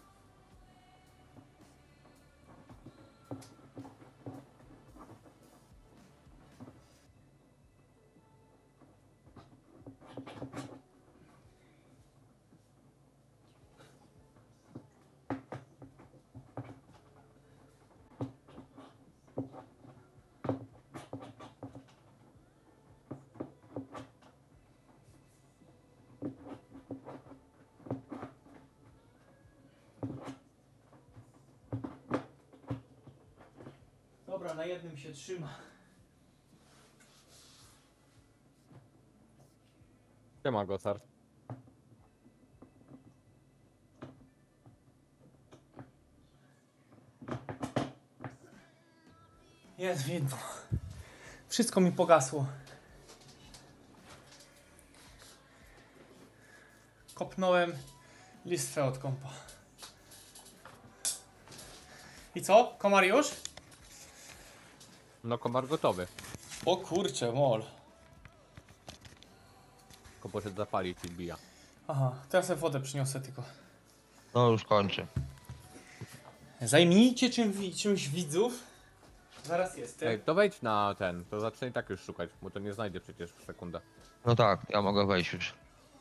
Dobra, na jednym się trzyma. Siema, Gosar. Jest widmo. Wszystko mi pogasło. Kopnąłem listwę od kompa. I co? Komar już? No, komar gotowy. O kurcze, mol. Tylko poszedł zapalić i wbija. Aha, to ja sobie wodę przyniosę tylko. No już kończę. Zajmijcie czym, czymś widzów. Zaraz jestem. Ej, to wejdź na ten, to zacznę i tak już szukać, bo to nie znajdzie przecież w sekundę. No tak, ja mogę wejść już.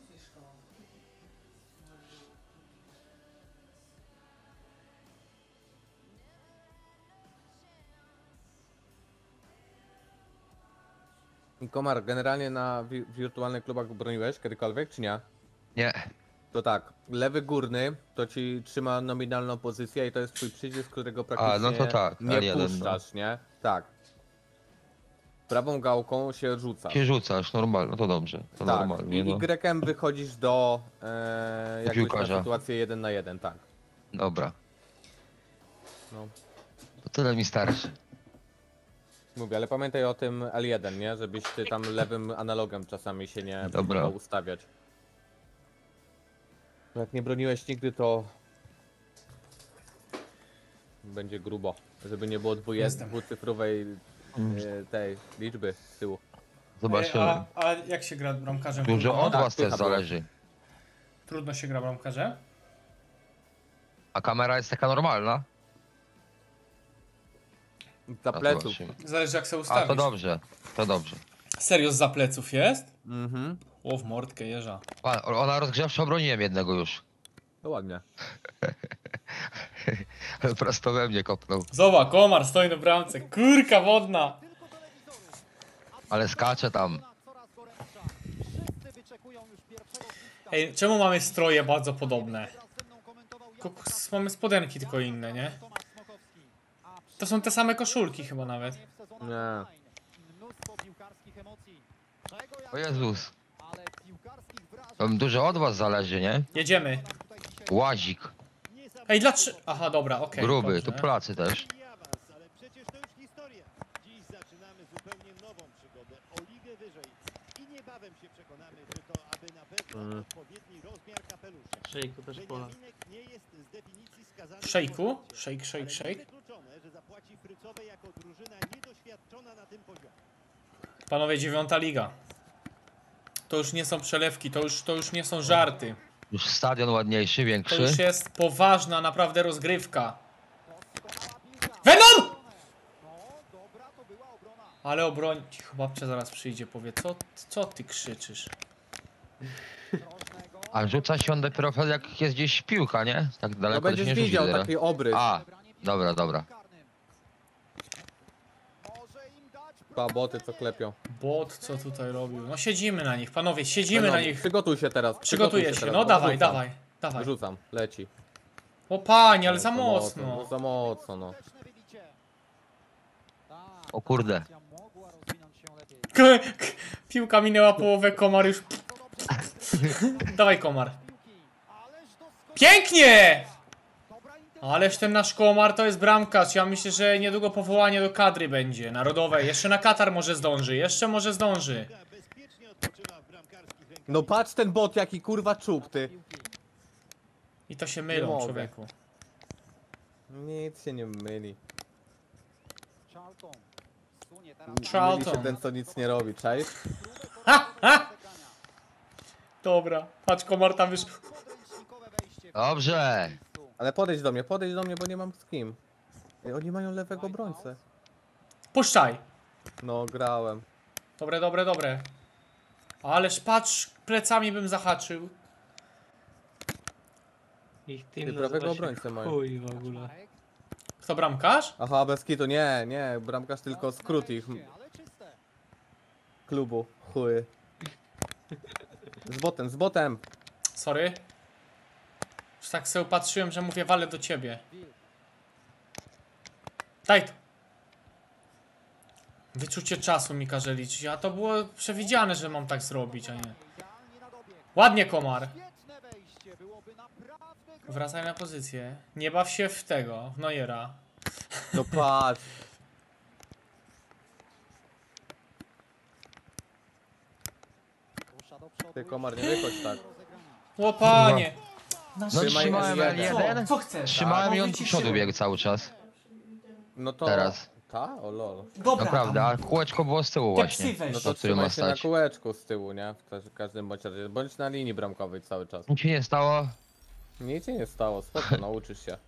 I komar, generalnie na wi wirtualnych klubach broniłeś kiedykolwiek, czy nie? Nie. To tak, lewy górny to ci trzyma nominalną pozycję i to jest twój przycisk, którego praktycznie no to tak, nie L jeden, puszczasz, nie? Tak. Prawą gałką się rzuca. Się rzucasz, normalnie, no to dobrze. To Tak, normalnie, i no. Y-em wychodzisz do e, jakbyś na piłkarza. sytuację jeden na jeden, tak. Dobra. No. To tyle mi starczy. Mówię, ale pamiętaj o tym L jeden, nie? Żebyś ty tam lewym analogiem czasami się nie Dobra. próbował ustawiać. Bo jak nie broniłeś nigdy, to będzie grubo. Żeby nie było dwuje, Jestem. dwucyfrowej e, tej liczby z tyłu. Zobaczymy. A, a jak się gra bramkarzem? Dużo Trudno? od Tak, was też pycha była. zależy. Trudno się gra bramkarzem? A kamera jest taka normalna? Za A to pleców. zobaczymy. Zależy jak sobie A ustawisz. to dobrze, to dobrze. Serio z za pleców jest? Mhm. O, w mordkę jeża. A, ona rozgrzewczo obroniłem jednego już. To ładnie. Prosto we mnie kopnął. Zobacz, komar stoi na bramce. Kurka wodna. Ale skacze tam. Coraz gorętsza. Wszyscy wyczekują już pierwszego gwizdka. Ej, czemu mamy stroje bardzo podobne? Teraz ze mną komentował Jan Kuks, mamy spodenki tylko inne, nie? Tomasz Smokowski. A To są te same koszulki chyba nawet. w sezonach Nie. online. Mnóstwo piłkarskich emocji. Czego ja O Jezus. ale piłkarskich wrażeń. To dużo od was zależy, nie? Jedziemy. Tutaj dzisiaj Łazik. Ej, dlaczego? Aha, dobra, okej. Gruby, dobrze. to Polacy też. I awans, ale przecież to już historia. Dziś zaczynamy zupełnie nową przygodę o ligę wyżej. I niebawem się przekonamy, czy to aby na pewno Mm. odpowiedni rozmiar kapelusza. Szejku też Polak. Beniaminek nie jest z definicji skazany. W szejku? na porażkę, Shake, shake, ale shake. niewykluczone, że zapłaci Frycowej jako drużyna niedoświadczona na tym poziomie. Panowie, dziewiąta liga. To już nie są przelewki, to już, to już nie są żarty. Już stadion ładniejszy, To większy. już jest poważna naprawdę rozgrywka. Venom! No, dobra to była obrona. Ale obroń... Cicho, babcia zaraz przyjdzie, powie, co, co ty krzyczysz? Groźnego. A rzuca się on dopiero wtedy, jak jest gdzieś piłka, nie? Tak No daleko to się będziesz nie rzuci widział teraz. taki obrys. A, dobra, dobra. Karnym. Może im dać Dwa boty co klepią. Bot, co tutaj robił? No siedzimy na nich, panowie, siedzimy No, na nich. Przygotuj się teraz. Przygotuję przygotuj się, teraz, no bo dawaj, wrzucam. dawaj. Dawaj. Rzucam, leci. O panie, ale No, za No mocno. za mocno, no. Skuteczne wybicie. Tak, O kurde. ta akcja mogła rozwinąć się lepiej. K k piłka minęła połowę, Komar już... To dobrze Dawaj, Komar. piłki. Ależ doskonale. Pięknie! Dobra interwencja. Ależ ten nasz Komar to jest bramkarz. Ja myślę, że niedługo powołanie do kadry będzie narodowej. Jeszcze na Katar może zdąży, jeszcze może zdąży. Bezpiecznie odpoczywa w bramkarskich rękawicach. No patrz ten bot, jaki kurwa czub, ty. Piłki. I to się Nie mylą, mogę. człowieku. Nic się nie myli. Charlton. Sunie teraz. Myli się Charlton. ten, co nic nie robi, czaisz? Ha, ha! Dobra, patrz, Komar tam już... Podręcznikowe wejście. Dobrze. Ale podejdź do mnie, podejdź do mnie, bo nie mam z kim. Ej, oni mają lewego obrońcę. Puszczaj. No, grałem. Dobre, dobre, dobre. Ależ patrz, plecami bym zahaczył. Ich Ty team prawego nazywa się obrońcę mają. chuj w ogóle. Kto bramkarz? Aha, bez kitu, nie, nie, bramkarz tylko skrót ich Ale czyste. klubu. Chuj. Z botem, z botem. Sorry. Już tak sobie patrzyłem, że mówię, walę do ciebie. Daj to. Wyczucie czasu mi każe liczyć, a to było przewidziane, że mam tak zrobić, a nie. Idealnie na dobieg. Ładnie, Komar. Świetne wejście. Byłoby naprawdę Wracaj na pozycję. Nie baw się w tego, w Neuera. No patrz. Rusza do przodu. Ty, Komar, nie wychodź tak. O panie. No Trzymaj trzymałem L jeden. L jeden. Co chcesz? Trzymałem i No, on do wyciszyłem. przodu biegł cały czas. No to... Teraz. Ta? O lol. Dobra, Naprawdę, a kółeczko było z tyłu Te właśnie. psy weź. No Na to którym ma trzymaj się na stać. kółeczku z tyłu, nie? W każ- każdym bądź razie. Bądź na linii bramkowej cały czas. Nic się nie stało. Nic się nie stało, spoko, nauczysz się.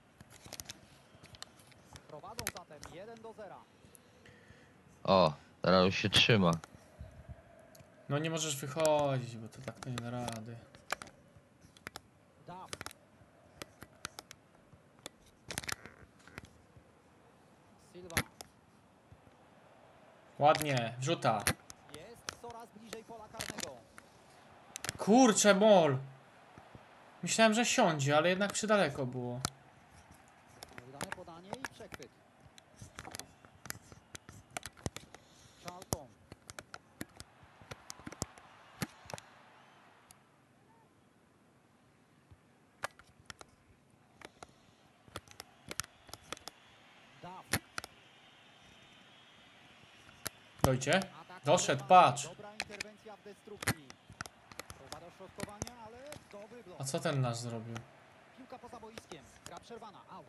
Prowadzą zatem jeden do zera. O, teraz już się trzyma. No nie możesz wychodzić, bo to tak to nie da rady. Duff. Silva. Ładnie, wrzuta. Jest coraz bliżej pola karnego. Kurczę, mol. Myślałem, że siądzie, ale jednak przy daleko było. Udane podanie i przechwyt. Charlton. Duff. Dojdzie. Atak Doszedł, podawany. patrz. Dobra interwencja w destrukcji. Próba dośrodkowania, ale dobry blok. A co ten nasz zrobił? Piłka poza boiskiem. Gra przerwana. Out.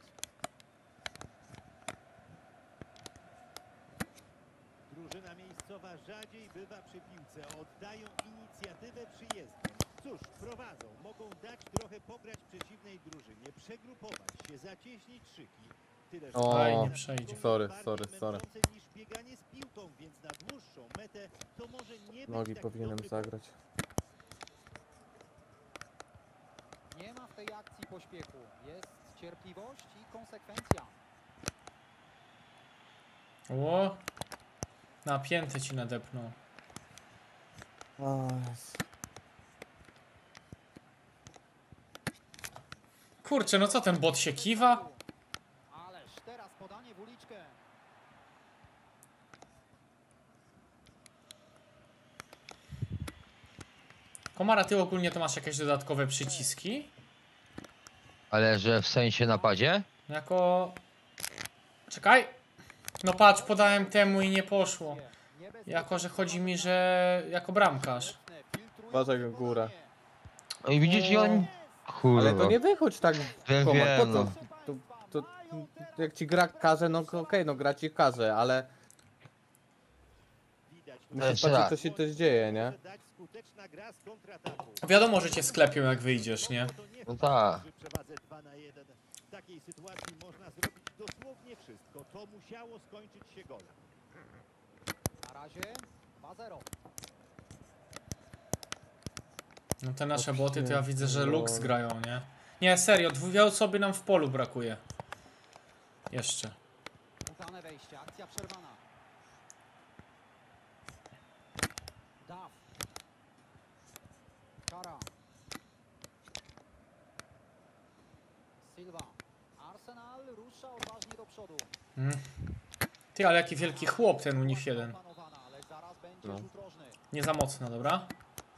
Drużyna miejscowa rzadziej bywa przy piłce. Oddają inicjatywę przyjezdnym. Cóż, prowadzą. Mogą dać trochę pograć przeciwnej drużynie, przegrupować się, zacieśnić szyki. Tyle, że O, bieganie nie na przejdzie. piłką Sorry, jest sorry, bardziej sorry. męczące niż bieganie z piłką, więc na dłuższą metę to może nie być Nogi taki powinienem dobry zagrać. Nie ma w tej akcji pośpiechu. Jest cierpliwość i konsekwencja. O! Napięte ci nadepnął. Kurczę, no co ten bot się kiwa? Ależ teraz podanie w uliczkę. Komara, ty ogólnie to masz jakieś dodatkowe przyciski? Ale że w sensie napadzie? Jako... Czekaj. No patrz, podałem temu i nie poszło. Jako, że chodzi mi, że... jako bramkarz. Uważaj na górę. No i widzisz, i on... Kurwa. Ale to nie wychodź tak, Wiem, Komar, po wiem, co? no. To, to, to jak ci gra każe, no to okej, no gra ci każe, ale widać. musisz Jeszcze patrzeć raz. co się też dzieje, nie? Może dać skuteczna gra z kontrataku. Wiadomo, że cię sklepią jak wyjdziesz, nie? To nie No tak. przy przewadze dwa na jeden. W takiej sytuacji można zrobić dosłownie wszystko. To musiało skończyć się golem. Na razie dwa zero. No te nasze O, boty to ja widzę, że Lux pierdolę. grają, nie? Nie, serio, dwie osoby nam w polu brakuje. Jeszcze. Udane wejście. Akcja przerwana. Duff. Kara. Kamil rusza odważnie do przodu. Mm. Ty, ale jaki wielki chłop ten u nich jeden. Opanowana, ale zaraz będzie No. rzut rożny. Nie za mocno, dobra?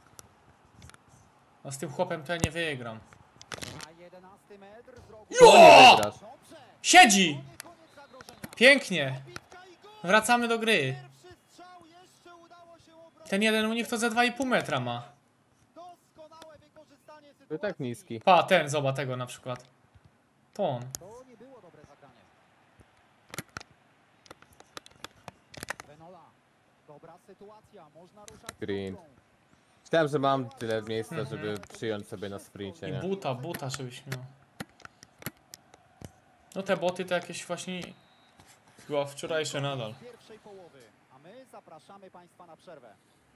A z tym chłopem to ja nie wygram. Na jedenasty metr z rogu. To nie wygrasz. Dobrze. Siedzi! To nie koniec zagrożenia. Pięknie! Bitka i gol. Wracamy do gry. Pierwszy strzał jeszcze udało się obronić. Ten jeden u nich to za dwa i pół metra ma. Doskonałe wykorzystanie To i sytuacji. tak niski. Pa, ten, zobacz tego na przykład. To on. To nie było dobre zagranie. Venola. Dobra sytuacja, można ruszać z Green. piłką. Myślałem, że mam tyle miejsca, żeby przyjąć sobie na sprincie, I nie? buta, buta, żebyś miał. No te boty to jakieś właśnie... Chyba wczorajsze nadal. Pierwszej połowy, a my zapraszamy Państwa na przerwę.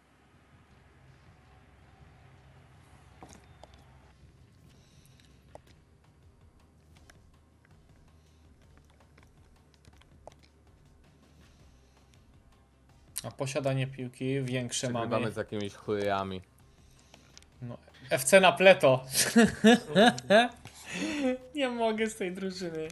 A posiadanie piłki większe Przegrywamy mamy. z jakimiś chujami. No, F C na pleto. Nie mogę z tej drużyny.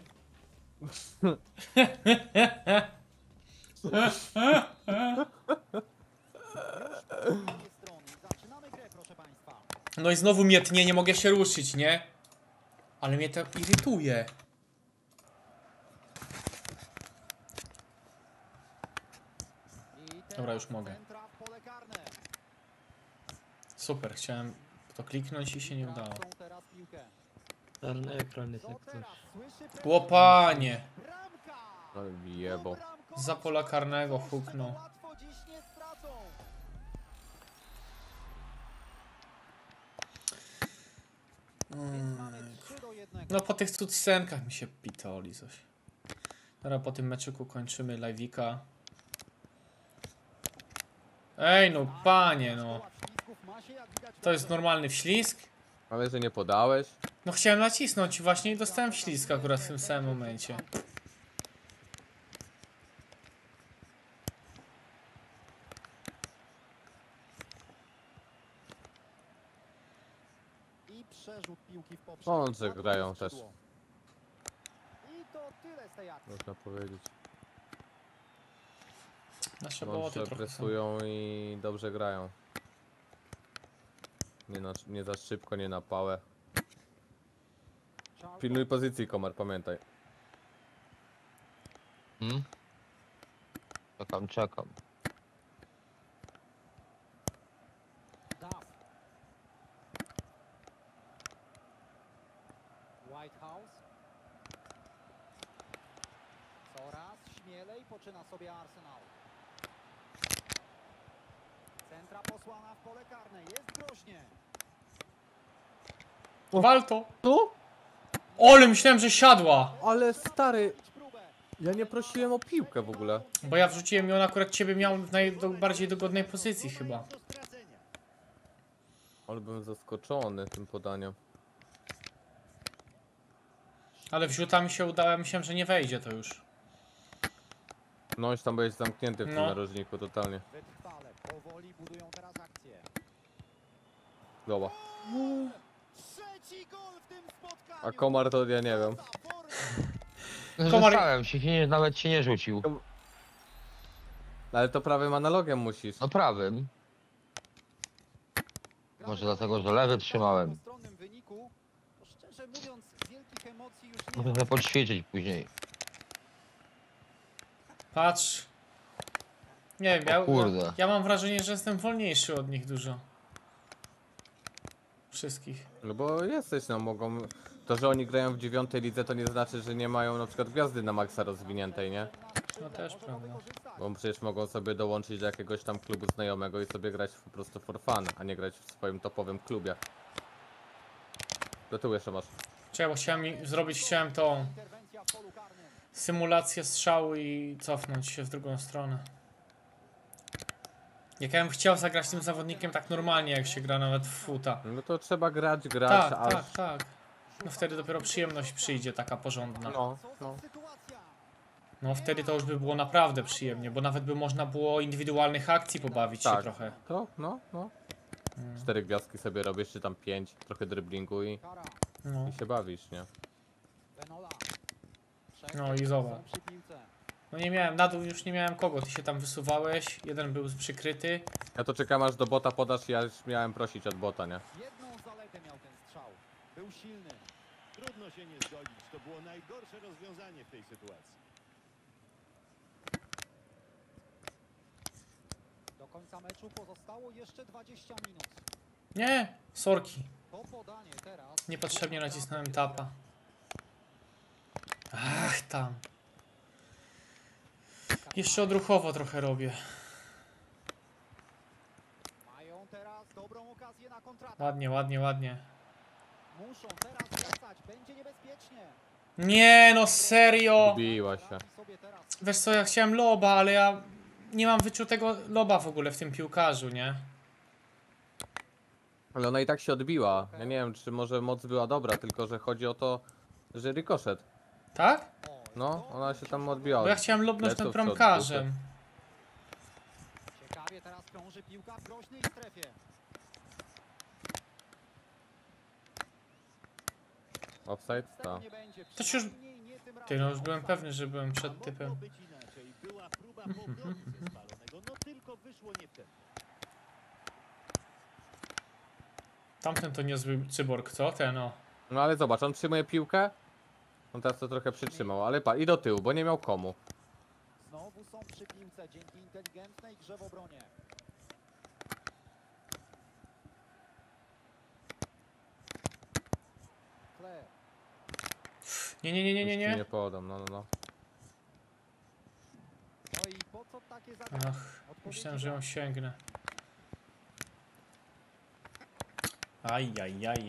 Drugiej strony zaczynamy grę, proszę Państwa. No i znowu mnie tnie, nie mogę się ruszyć, nie? Ale mnie to irytuje. I teraz Dobra, już mogę. centra w pole karne. Super, chciałem to kliknąć i się nie udało. Tracą teraz piłkę. Czarny ekran jest Co jak coś. teraz? Słyszy presję. Łopanie! Bramka! Ale jebo. Bramko. Za pola karnego huknął. Łatwo dziś nie stracą. Więc mamy trzy do jednego. No po tych cutscenkach mi się pitoli coś. Dobra, po tym meczyku kończymy live'ika. Ej no panie no. To jest normalny wślizg? Ale że nie podałeś? No chciałem nacisnąć właśnie i dostałem wślizg akurat w tym samym momencie. I przerzut piłki w poprzek. Mądrze Na grają skrzydło. też. I to tyle z tej akcji. Można powiedzieć. Nasze boty Mądrze trochę są. presują i dobrze grają. Nie, na, nie za szybko, nie na pałę. Charles Pilnuj pozycji, Komar, pamiętaj. Hmm? Czekam, czekam. Duff. Whitehouse. Coraz śmielej poczyna sobie Arsenal. Centra posłana w pole karne. Jest groźnie. Wal to! Tu? Ole, myślałem, że siadła! Ale stary, Idź próbę. ja nie prosiłem o piłkę w ogóle. Bo ja wrzuciłem i on akurat ciebie miał w najbardziej dogodnej pozycji chyba. Do stracenia. Ale byłem zaskoczony tym podaniem. Ale wrzuta mi się udało, ja myślałem, że nie wejdzie to już. No już tam byłeś zamknięty w tym No. narożniku totalnie. Wytrwale. Powoli budują teraz akcję. Dobra. Trzeci gol w tym spotkaniu. A Komar to ja nie wiem. Komar- Zostałem się, się nie, nawet się nie rzucił. Ale to prawym analogiem musisz. No prawym. Może dlatego, że lewy trzymałem. Po stronnym wyniku, to szczerze mówiąc, wielkich emocji już nie Muszę ma. sobie podświecić później. Patrz. Nie wiem, ja, O kurde. ja, ja mam wrażenie, że jestem wolniejszy od nich dużo. Wszystkich. No bo jesteś, no mogą... To, że oni grają w dziewiątej lidze, to nie znaczy, że nie mają na przykład gwiazdy na maksa rozwiniętej, nie? No też prawda. Bo przecież mogą sobie dołączyć do jakiegoś tam klubu znajomego i sobie grać po prostu for fun, a nie grać w swoim topowym klubie. Do tyłu jeszcze masz. Czekaj, bo chciałem mi- zrobić, chciałem tą Interwencja w polu karnym. symulację strzału i cofnąć się w drugą stronę. Jak ja bym chciał zagrać tym zawodnikiem tak normalnie, jak się gra nawet w futa. No to trzeba grać, grać, Tak, aż... tak, tak. No wtedy dopiero przyjemność przyjdzie taka porządna. No, Co no. za sytuacja. No wtedy to już by było naprawdę przyjemnie, bo nawet by można było indywidualnych akcji pobawić się Tak. trochę. To, no, no. Mm. Cztery gwiazdki sobie robisz, czy tam pięć, trochę driblingu i, No. i się bawisz, nie? Venola. No i zobacz. Są przy piłce. No nie miałem, na dół już nie miałem kogo, ty się tam wysuwałeś, jeden był przykryty. Ja to czekam aż do bota podasz, ja już miałem prosić od bota, nie? Jedną zaletę miał ten strzał. Był silny. Trudno się nie zgodzić. To było najgorsze rozwiązanie w tej sytuacji. Do końca meczu pozostało jeszcze dwadzieścia minut. Nie, sorki, To podanie teraz. niepotrzebnie nacisnąłem tapa. Ach, tam. Jeszcze odruchowo trochę robię. Mają teraz dobrą okazję na kontratak. Ładnie, ładnie, ładnie. Muszą teraz wracać. Będzie niebezpiecznie. Nie no, serio! Biła się. Radzi sobie teraz. Wiesz co, ja chciałem loba, ale ja nie mam wyczutego loba w ogóle w tym piłkarzu, nie? Ale ona i tak się odbiła. Ja nie wiem, czy może moc była dobra, tylko że chodzi o to, że rikoszet. Tak? O, No, ona się tam odbiła. Bo ja chciałem lobnąć Lecą nad w przód, bramkarzem. ciekawie teraz krąży piłka w groźnej strefie. Offside? Z tego Tak. nie będzie. To się już- Przynajmniej nie tym Ty, no już razem. byłem pewny, że byłem A przed mogło typem. być inaczej. Była próba powrotu ze spalonego. No tylko wyszło nie wtedy. Tamten to niezły cyborg, co? Ten o. No ale zobacz, on przyjmuje piłkę. On teraz to trochę przytrzymał, ale pa, i do tyłu, bo nie miał komu. Znowu są przy piłce dzięki inteligentnej grze w obronie. Kle. Nie, nie, nie, nie, nie, Już ci nie. nie podam, no, no, no. No i po co takie zadanie? Ach, Odpowiedzi myślałem, że ją brak. sięgnę. Aj, aj, aj.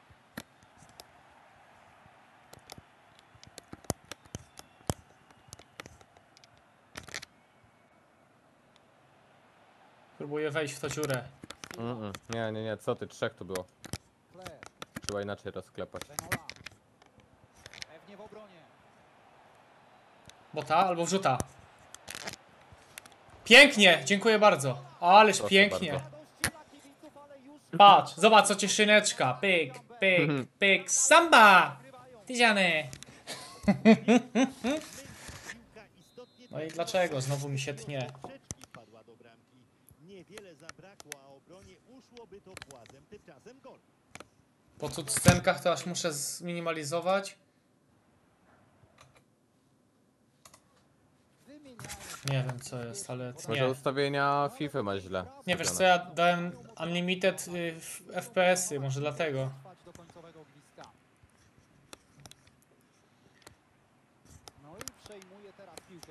Próbuję wejść w to dziurę. Mm -mm. Nie, nie, nie, co ty, trzech tu było. Kle. Trzeba inaczej rozklepać. Venola. Pewnie w obronie. Bota albo wrzuta. Pięknie, dziękuję bardzo. Ależ Proszę pięknie. bardzo. Radości dla kibiców, ale już Patrz, zobacz co cieszyneczka. Pyk, pyk, pyk. Samba! Tyziany. Piłka istotnie No i dlaczego? Znowu mi się tnie. poprzeczki wpadła do bramki. Niewiele zabrakło, a obronie uszłoby to płazem. Tymczasem gol. Po cutscenkach to aż muszę zminimalizować. wymieniają. Nie wiem co jest, ale Może nie. ustawienia FIFA ma źle. Nie wiesz co, ja dałem unlimited y, w F P S y, może dlatego. Trwać do końcowego gwizdka. No i przejmuje teraz piłkę.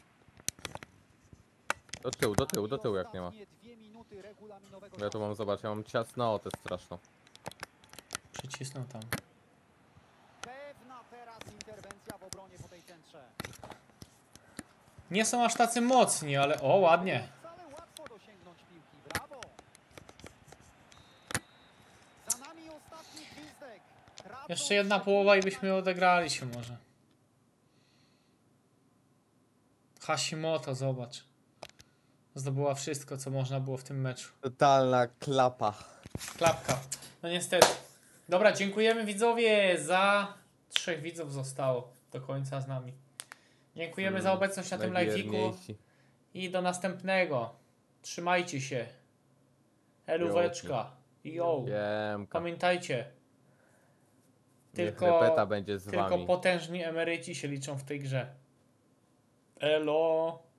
Do tyłu, do tyłu, do tyłu jak nie ma. Ostatnie dwie minuty regulaminowego Ja tu czasu. mam, zobacz, ja mam ciasno otę straszną. Przycisnął tam. Pewna teraz interwencja w obronie po tej centrze. Nie są aż tacy mocni, ale o ładnie. Wcale łatwo dosięgnąć piłki. Brawo! Za nami ostatni gwizdek. Tracą Jeszcze jedna sekundę. połowa i byśmy odegrali się może. Hashimoto, zobacz. Zdobyła wszystko co można było w tym meczu. Totalna klapa. Klapka. No niestety. Dobra, dziękujemy widzowie za... Trzech widzów zostało do końca z nami. Dziękujemy za obecność na tym live'iku Najwierniejsi. i do następnego. Trzymajcie się. Elóweczka. Yo. Siemka. Pamiętajcie. Niech Tylko, repeta będzie z tylko wami. potężni emeryci się liczą w tej grze. Elo.